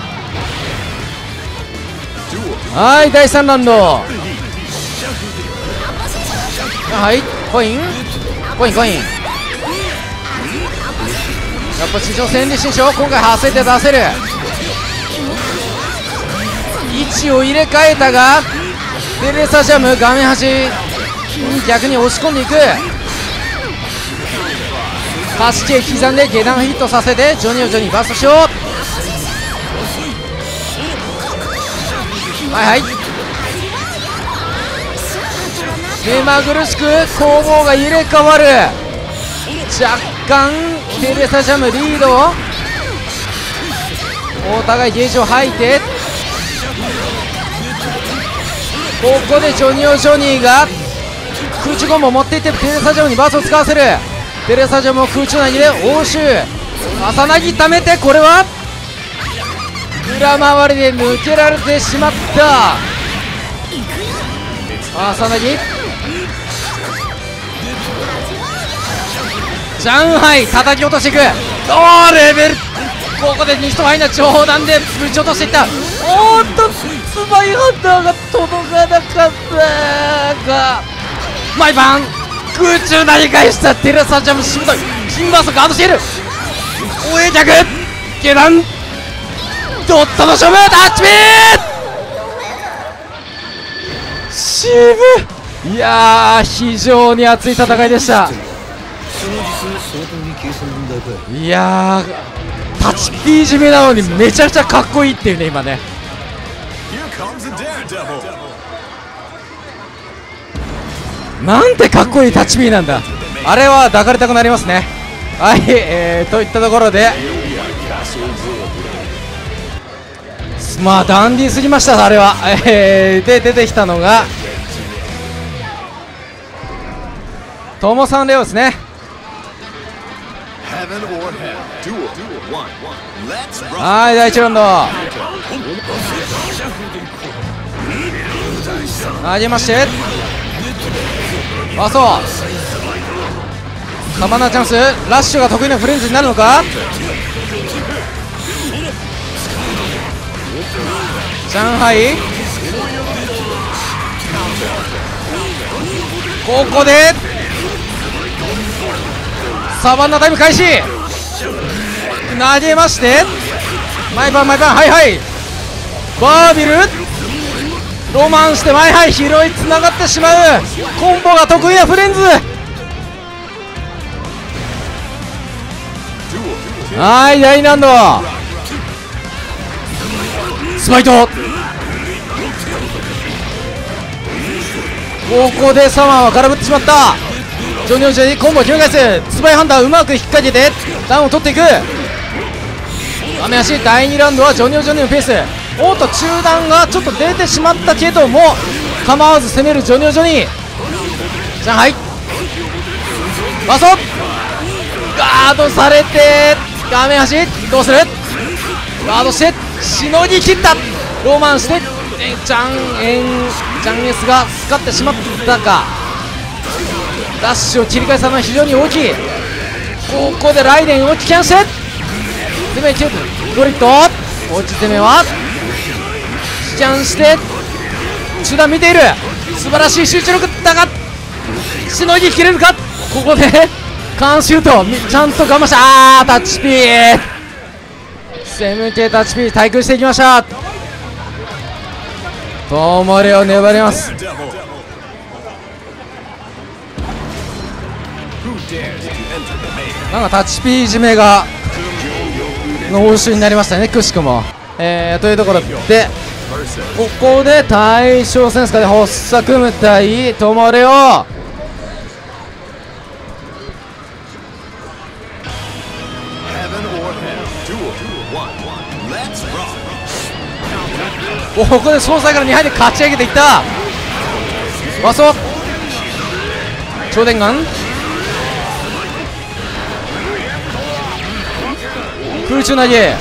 はいだいさんラウンドはいコインコインコインやっぱ史上戦利新章今回派生で出せる。位置を入れ替えたがテレサジャム画面端逆に押し込んでいく。はちケー 刻んで下段ヒットさせてジョニオジョニーバーストしよう。はいはい目まぐるしく攻防が入れ替わる。若干テレサジャムリード。お互いゲージを吐いてここでジョニオジョニーが空中コンボを持っていってテレサジャムにバースを使わせる。テレサジャムを空中投げで応酬朝投げ溜めてこれは裏回りで抜けられてしまった。朝投げジャンハイ叩き落としていく。おーレベルここでニストハイな上段でぶち落としていった。おーっとスパイハンターが届かなかったが毎晩空中投げ返したテレサジャムしぶとい金バーストガードしている。応援客下段ドットの勝負タッチピー渋いやー非常に熱い戦いでした。いやータッチピー締めなのにめちゃくちゃかっこいいっていうね今ね。なんてかっこいいタッチピーなんだ。あれは抱かれたくなりますね。はい、えー、といったところでまあダンディーすぎましたあれは、えー、で出てきたのがトモさんレオですね。はいだいいちラウンド投げましてあそうサバナチャンス、ラッシュが得意なフレンズになるのか。上海ここでサバンナタイム開始、投げまして毎晩毎晩はいはいバービルロマンして前はい拾いつながってしまうコンボが得意なフレンズ。はい大難度スパイト、ここでサマーは空振ってしまった。ジョニオジョにコンボを決め返す。スパイハンターうまく引っ掛けてダウンを取っていく。雨足だいにラウンドはジョニオジョニのペース。おっと中段がちょっと出てしまったけども構わず攻めるジョニオジョニ。上海バソガードされて画面端どうする。ガードしてしのぎ切った。ロマンしてえジャンエンジャンエスが使ってしまったか。ダッシュを切り返したのは非常に大きい。ここでライデンを棄権して攻め切るドリフト落ち攻めは棄権して中段見ている。素晴らしい集中力だがしのぎ切れるか。ここでカンシュートちゃんと我慢した。あータッチピー攻めてタッチピー対空していきました。トモレを粘ります。なんかタッチピー締めがの応酬になりましたねくしくも、えー、というところでここで対象戦ですかね。ホッサクム対トモレオここで総裁からにはいで勝ち上げていった。バソ超電眼空中投げ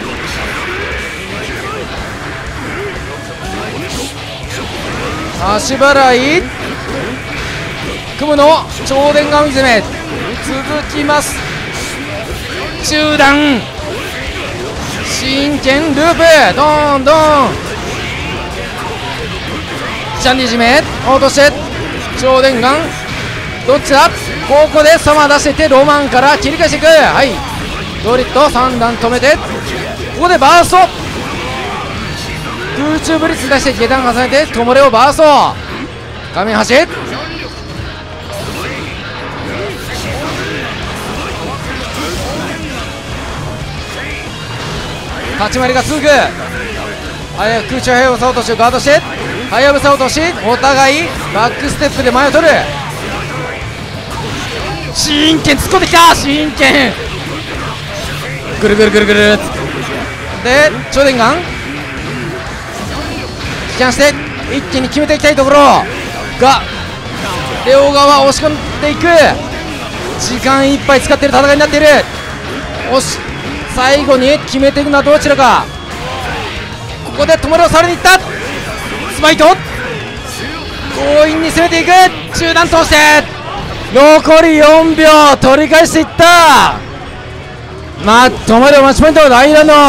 足払い組むの超電眼攻め続きます。中段真剣ループドンドンシャンディ締め落として超電眼どっちだ。ここでサマー出していってロマンから切り返していく。はいドリットさん段止めてここでバースト空中ブリッツ出して下段重ねてトモレをバースト画面端立ち回りが続く。はや空中はやぶさ落としをガードしてはやぶさ落としお互いバックステップで前を取る。真剣突っ込んできた。真剣ぐるぐるぐるぐるで超電眼棄権して一気に決めていきたいところが両側押し込んでいく。時間いっぱい使っている戦いになっている。おし最後に決めていくのはどちらか。ここで止まるをされにいったスパイト強引に攻めていく。中段通して残りよんびょう取り返していった。まあ止まるマッチポイントは大ランド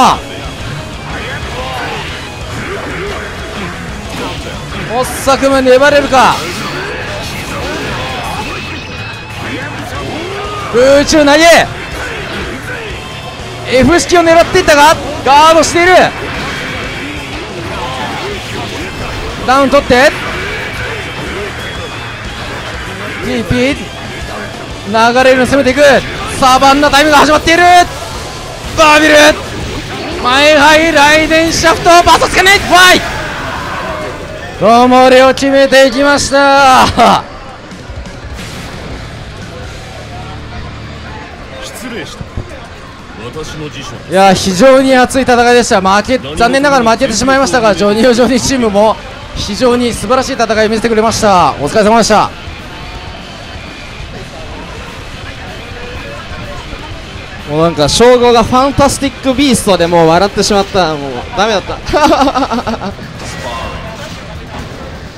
おっさくも粘れるか。空中投げ F 式を狙っていったがガードしている。ダウン取って ティーピー 流れるの攻めていく。サバンナタイムが始まっている。バービル前ハイライデンシャフトバトつかないファイトモレを決めていきました。 失礼した。私の辞書いや非常に熱い戦いでした。負け残念ながら負けてしまいましたがジョニオジョニーチームも非常に素晴らしい戦いを見せてくれました。お疲れ様でした。 もうなんか称号がファンタスティックビーストでもう笑ってしまった。もうダメだった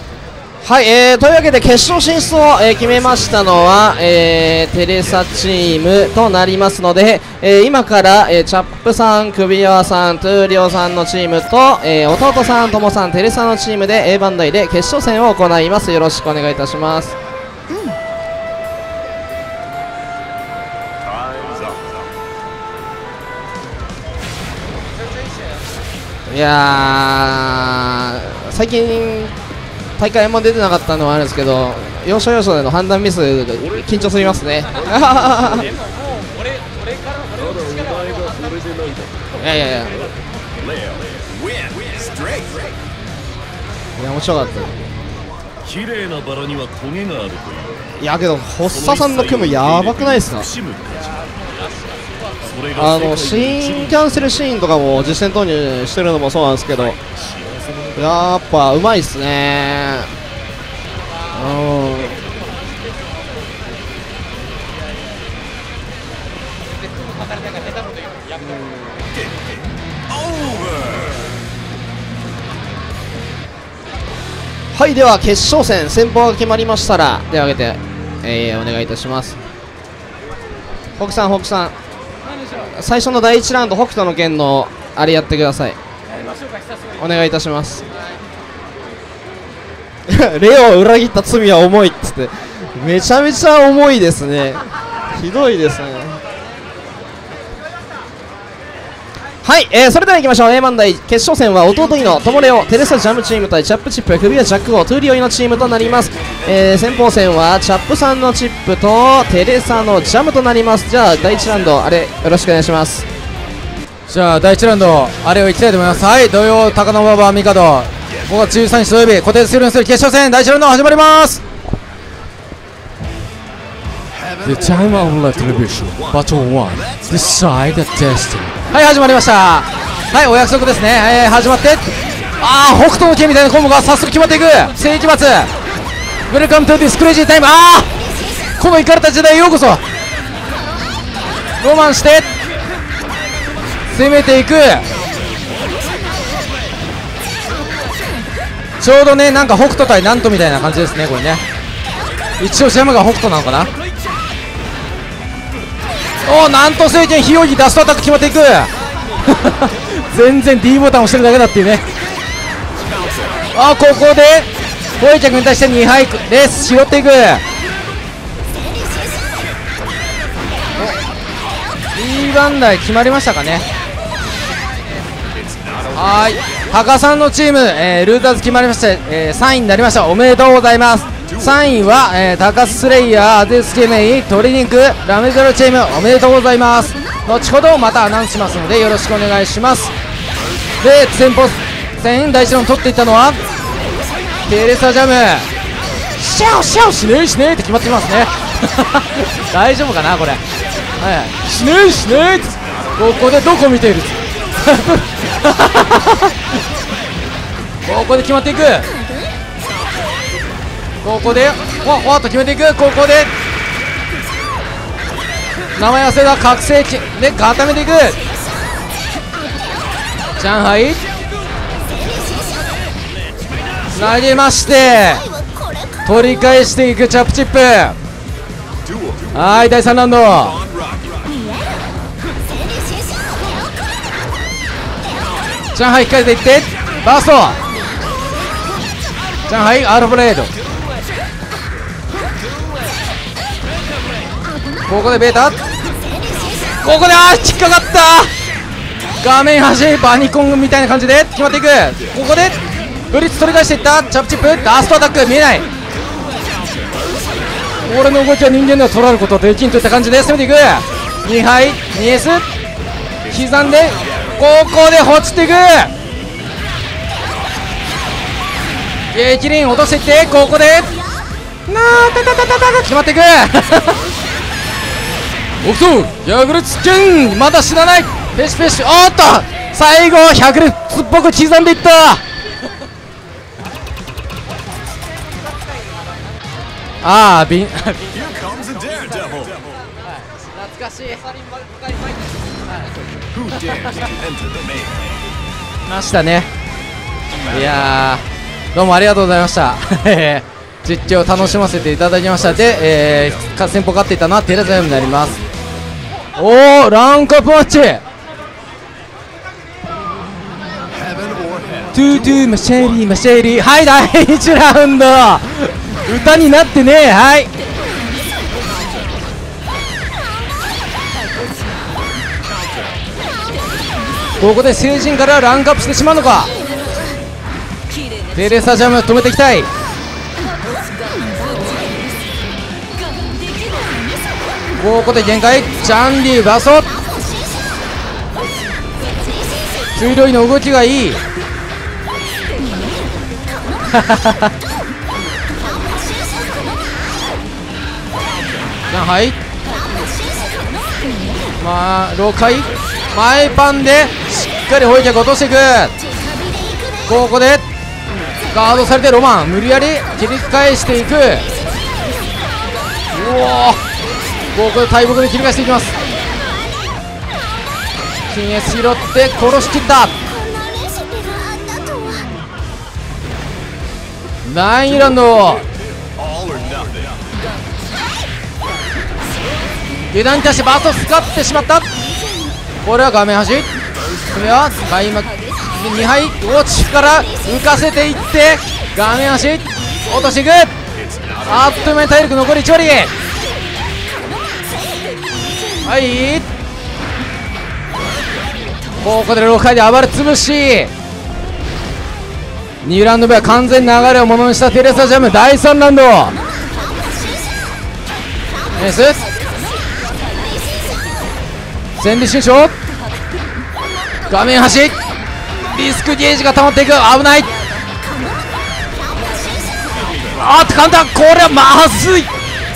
はい、えー、というわけで決勝進出を、えー、決めましたのは、えー、テレサチームとなりますので、えー、今から、えー、チャップさん、首輪さん、トゥーリオさんのチームと、えー、弟さん、ともさん、テレサのチームで A バンダイで決勝戦を行います。よろしくお願いいたします。いやー、最近大会も出てなかったのはあるんですけど、要所要所での判断ミスが緊張すぎますね。いやいやいや、いや面白かった。 綺麗なバラにはトゲがあるという。 いやけどホッサさんの組やばくないですか。あのシーンキャンセルシーンとかも実戦投入してるのもそうなんですけど、やっぱうまいっすね。うん。はい、では決勝戦先方が決まりましたら手を挙げて、えー、お願いいたします。北さん北さん、最初のだいいちラウンド北斗の拳のあれやってください。お願いいたします。レオを裏切った罪は重いっつって、めちゃめちゃ重いですね。ひどいですね。はい、えー、それでは行きましょう。 A バンダイ決勝戦は弟イのトモレオテレサジャムチーム対チャップチップ首はジャック王トゥーリオイのチームとなります。えー、先鋒戦はチャップさんのチップとテレサのジャムとなります。じゃあだいいちラウンドあれよろしくお願いします。 じゃあだいいちラウンドあれをいきたいと思います。はい、土曜高野馬場帝ごがつじゅうさんにち土曜日固定スルーにする決勝戦だいいちラウンド始まります。 The time of retribution Battle one Decide the destiny。 はい、始まりました。はい、お約束ですね。えー、始まって、ああ北斗の拳みたいなコンボが早速決まっていく。世紀末 Welcome to this crazy time。 ああこのイカれた時代へようこそ。ロマンして攻めていく。ちょうどね、なんか北斗対ナントみたいな感じですね、これね。一応ジャムが北斗なのかな。おお、ナント聖剣非容疑ダストアタック決まっていく。全然 D ボタン押してるだけだっていうね。あ、ここでホエイ客に対してにはいレース拾っていく。 B バンダイ決まりましたかね。はい、タカさんのチーム、えー、ルーターズ決まりまして、えー、さんいになりました。おめでとうございます。さんいは、えー、タカススレイヤー、アデスケメイ、鶏肉、ラメゼロチームおめでとうございます。後ほどまたアナウンスしますのでよろしくお願いします。で、先鋒戦だいいちラウンド取っていったのはテレサジャム。シャオシャオしねえしねえって決まってますね。大丈夫かなこれ。はい、しねえしねえってここでどこ見ているここで決まっていく。ここでほわほわっと決めていく。ここで名前合わせが覚醒で固めていく。上海投げまして取り返していくチャップチップ。はい、だいさんラウンド上海控えていってバースト上海アールブレード。ここでベータここであー引っかかった。画面端バニコンみたいな感じで決まっていく。ここでブリッツ取り返していったチャップチップラストアタック見えない。俺の動きは人間では取られることはできんといった感じで攻めていく。にはい にエス 刻んでここで落ちていく。激輪落としていってここでなーたたたたた決まっていく。おくとヤグルツ剣まだ死なない。ペシペシおーっと最後ひゃく列っぽく刻んでいった。ああビン懐かしいましたね。いやーどうもありがとうございました。 実況を楽しませていただきました。で、えー、か先方勝っていたのはテレザヤムになります。おー、ランクアップマッチ、トゥートゥーマシェリーマシェリー、はい、だいいちラウンド歌になってね。はい、ここで成人からランクアップしてしまうのか。テレサジャム止めていきたい。ここで限界、チャンディバソ、ツイロイの動きがいいはい、まあろっかい前パンでしっかりホイキャク落としていく。ここでガードされてロマン無理やり切り返していく。うお、ここで大木で切り返していきます。金エス拾って殺しきった。ナインランド下段に対してバースト使ってしまった。これは画面端、これは開幕にはい落ちから浮かせていって画面端落としていく。あっという間に体力残りいち割。はい、ここでろっかいで暴れ潰し、にラウンド目は完全に流れをものにしたテレサジャム。だいさんラウンドエース戦利新章、画面端リスクゲージが溜まっていく。危ない。あーっと簡単、これはまずい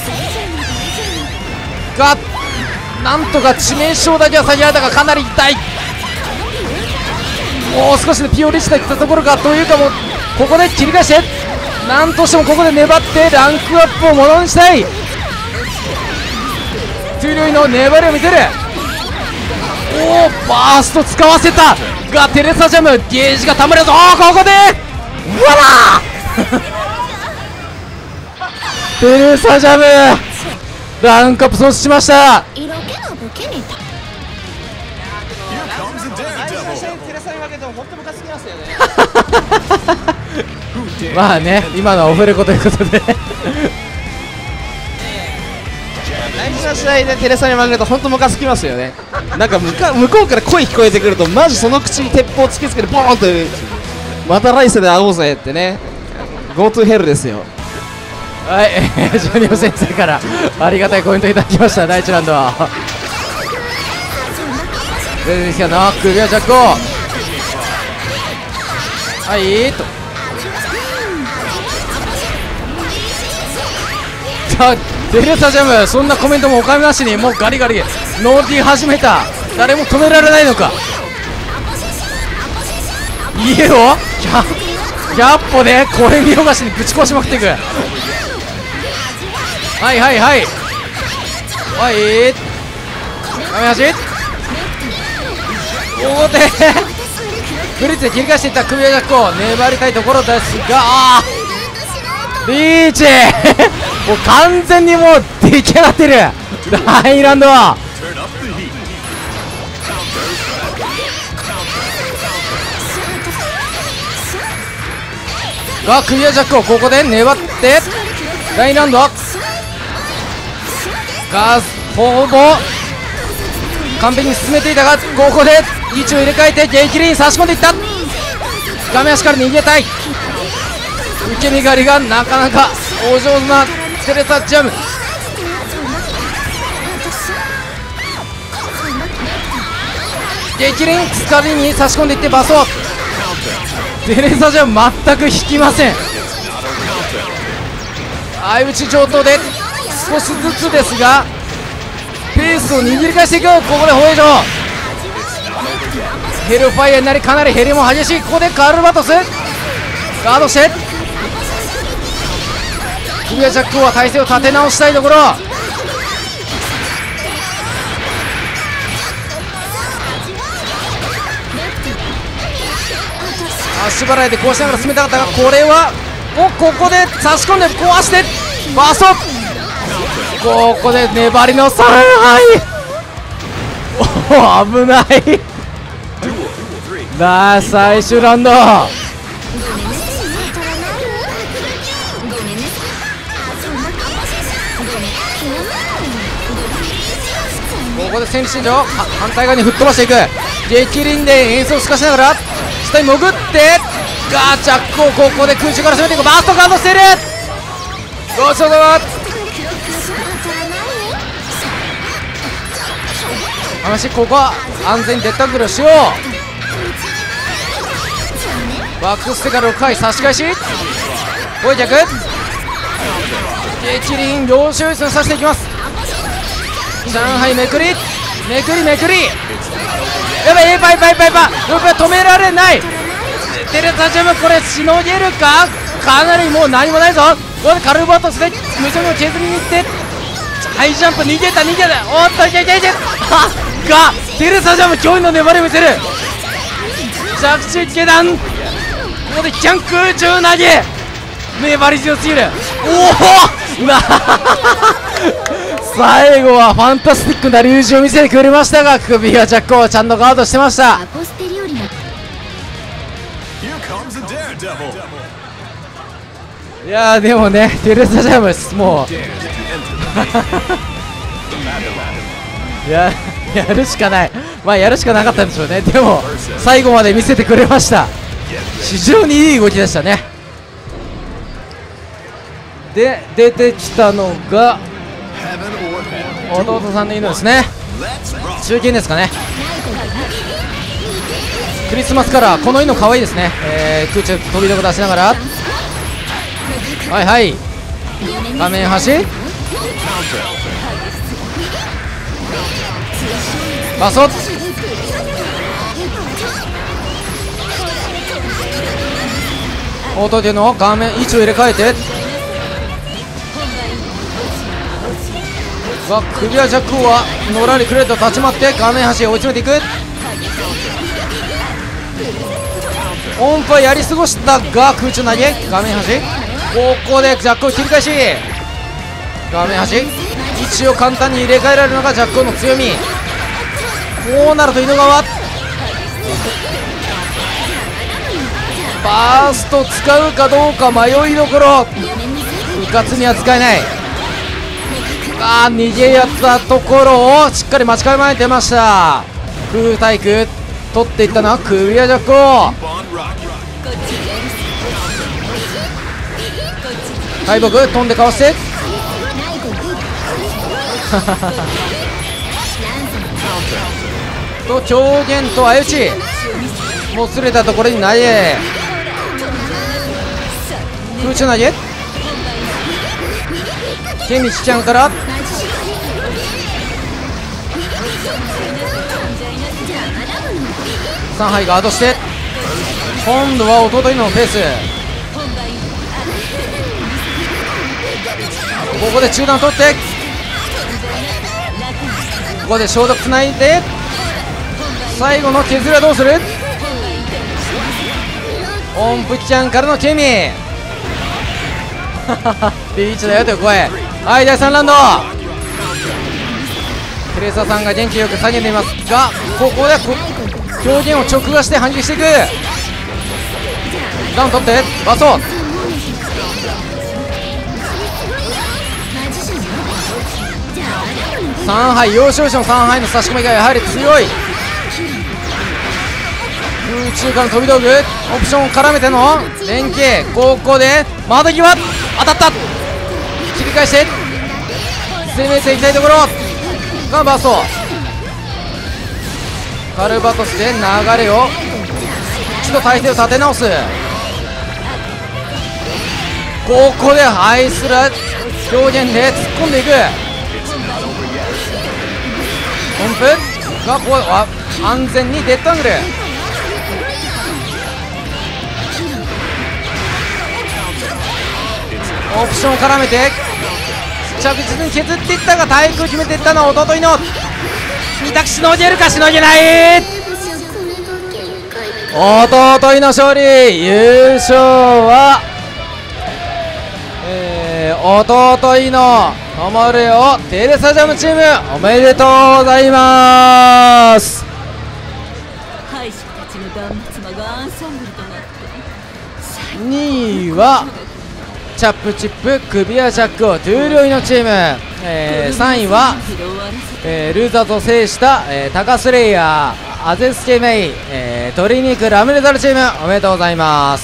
が、なんとか致命傷だけは避けられたがかなり痛い。もう少しでピオリシタいったところかというか、もうここで切り返して、なんとしてもここで粘ってランクアップをものにしたい。トゥルイの粘りを見せる。おお、バースト使わせたがテレサジャムゲージがたまるぞ。ここでうわらテレサジャムランクアップ阻止しました。まあね、今のはオフレコということで大事な試合でテレサに負けると本当ムカつきますよね。なんか向か向こうから声聞こえてくるとマジその口に鉄砲突きつけてボーンとまた来世で会おうぜってね、 Go to hell ですよ。 はい、えー、ジョニオ先生からありがたいコメントいただきました。だいいちラウンドは出てきたノックビアジャッコ、はいとテレサジャム、そんなコメントもおかみなしにもうガリガリノーティー始めた。誰も止められないのか。家をひゃっぽで声見よがしにぶち壊しまくっていく。はいはいはいはい画面端大手ブリッツで切り返していった首輪ジャッコ、粘りたいところですが、あーリーチもう完全にもう出来上がってるダイランドはがクリアジャックをここで粘ってダイランドガスほぼ完璧に進めていたが、ここで位置を入れ替えて激励に差し込んでいった。画面足から逃げたい。受け身狩りがなかなかお上手なテレサジャム。激励疲れに差し込んでいってバソテレサジャム全く引きません。相打ち上等で少しずつですがペースを握り返していく。ここでホエジョヘルファイアになりかなりヘリも激しい。ここでカルバトスガードしてクリアジャックは体勢を立て直したいところ。足払いでこうしながら進めたかったが、これはおここで差し込んで壊してバソッ、ここで粘りのさんはいおお危ないなあ最終ラウンド。ここで戦士新庄反対側に吹っ飛ばしていく。激輪で演奏を透かしながら下に潜ってガーチャックをここで空中から攻めていく。バーストガードしている。どうしようか話、ここは安全にデッドタックルをしよう。バックステからろっかい差し返し攻撃逆激輪要所要所にさせていきます。上海めくりめくりめくりやばいやばいやばいやばいやばいやばい止められない。テレサジャムこれしのげるか。かなりもう何もないぞ。ここでカルバトスで無情に削りに行ってハイジャンプ逃げた逃げた。おっといけいけいけはっがテレサジャム驚異の粘りを見せる。着地下段ここでキャン空中投げ粘り強すぎる。おおな最後はファンタスティックな隆起を見せてくれましたが首がジャックをちゃんとガードしてました。 アポステリオリの Here comes the daredevil. いやーでもねテレサジャムもう Dare to enter the main. いややるしかない。まあやるしかなかったんでしょうね。でも最後まで見せてくれました。非常にいい動きでしたね。で出てきたのが Heaven or hell. 弟さんの犬ですね。 Let's rock. 中堅ですかね。クリスマスカラーこの犬可愛いですね。えー、空中飛び道具出しながらはいはい画面端バソッ弟の画面位置を入れ替えてわクリアジャックはのらりくれと立ち回って画面端へ追い詰めていく。音符はやり過ごしたが空中投げ画面端ここでジャックを切り返し画面端位置を簡単に入れ替えられるのがジャックの強み。こうなると犬側バースト使うかどうか迷いどころ。うかつには使えない。あー逃げやったところをしっかり待ち構えてました。空対空取っていったのはクリアジャックを大木飛んでかわしてと狂言と相打ちもうすれたところに投げ空中投げケミシちゃんからさんはいガードして今度は弟犬のペース。ここで中段取ってここで消毒つないで最後の削りはどうする。音符ちゃんからのケミリーチだよという声。はいだいさんラウンドテレサさんが元気よく下げていますがここで表現を直画して反撃していく。ダウン取ってバソさんはい要所要所のさんはいの差し込みがやはり強い。空中からの飛び道具オプションを絡めての連携ここで窓際当たった切り返して攻めていきたいところがバーストカルバトスで流れを一度体勢を立て直す。ここでハイスラ表現で突っ込んでいく。音符がここは安全にデッドアングルオプションを絡めて着実に削っていったが対空決めていったのは弟の二択しのげるかしのげない。弟の勝利優勝は弟いのノモルよテレサジャムチームおめでとうございます。 敗者たちの断末魔がアンサンブルとなってにいはチャップチップクビアジャックをトゥールイのチーム、えー、さんいは、えー、ルーザーズを制した、えー、タカスレイヤーアゼスケメイ、えー、トリニークラムレザルチームおめでとうございます。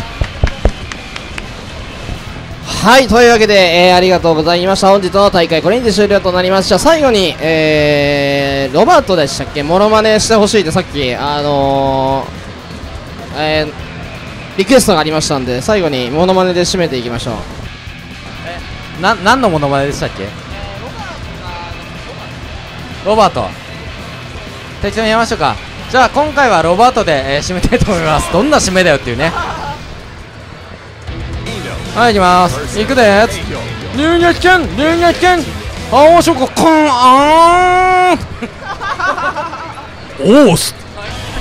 はい、というわけで、えー、ありがとうございました。本日の大会これにて終了となりました。最後に、えー、ロバートでしたっけ、モノマネしてほしいってさっきあのー、えーリクエストがありましたんで、最後にモノマネで締めていきましょう。 えな何のモノマネでしたっけ。ロバート適当にやりましょうか。じゃあ今回はロバートで、えー、締めたいと思います。どんな締めだよっていうね。はい、行きます。行くでーす。入撃剣入撃剣青ショココンあーんおーす。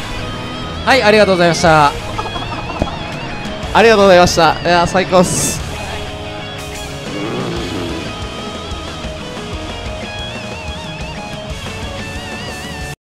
はい、ありがとうございました。 ありがとうございました。いや最高っす。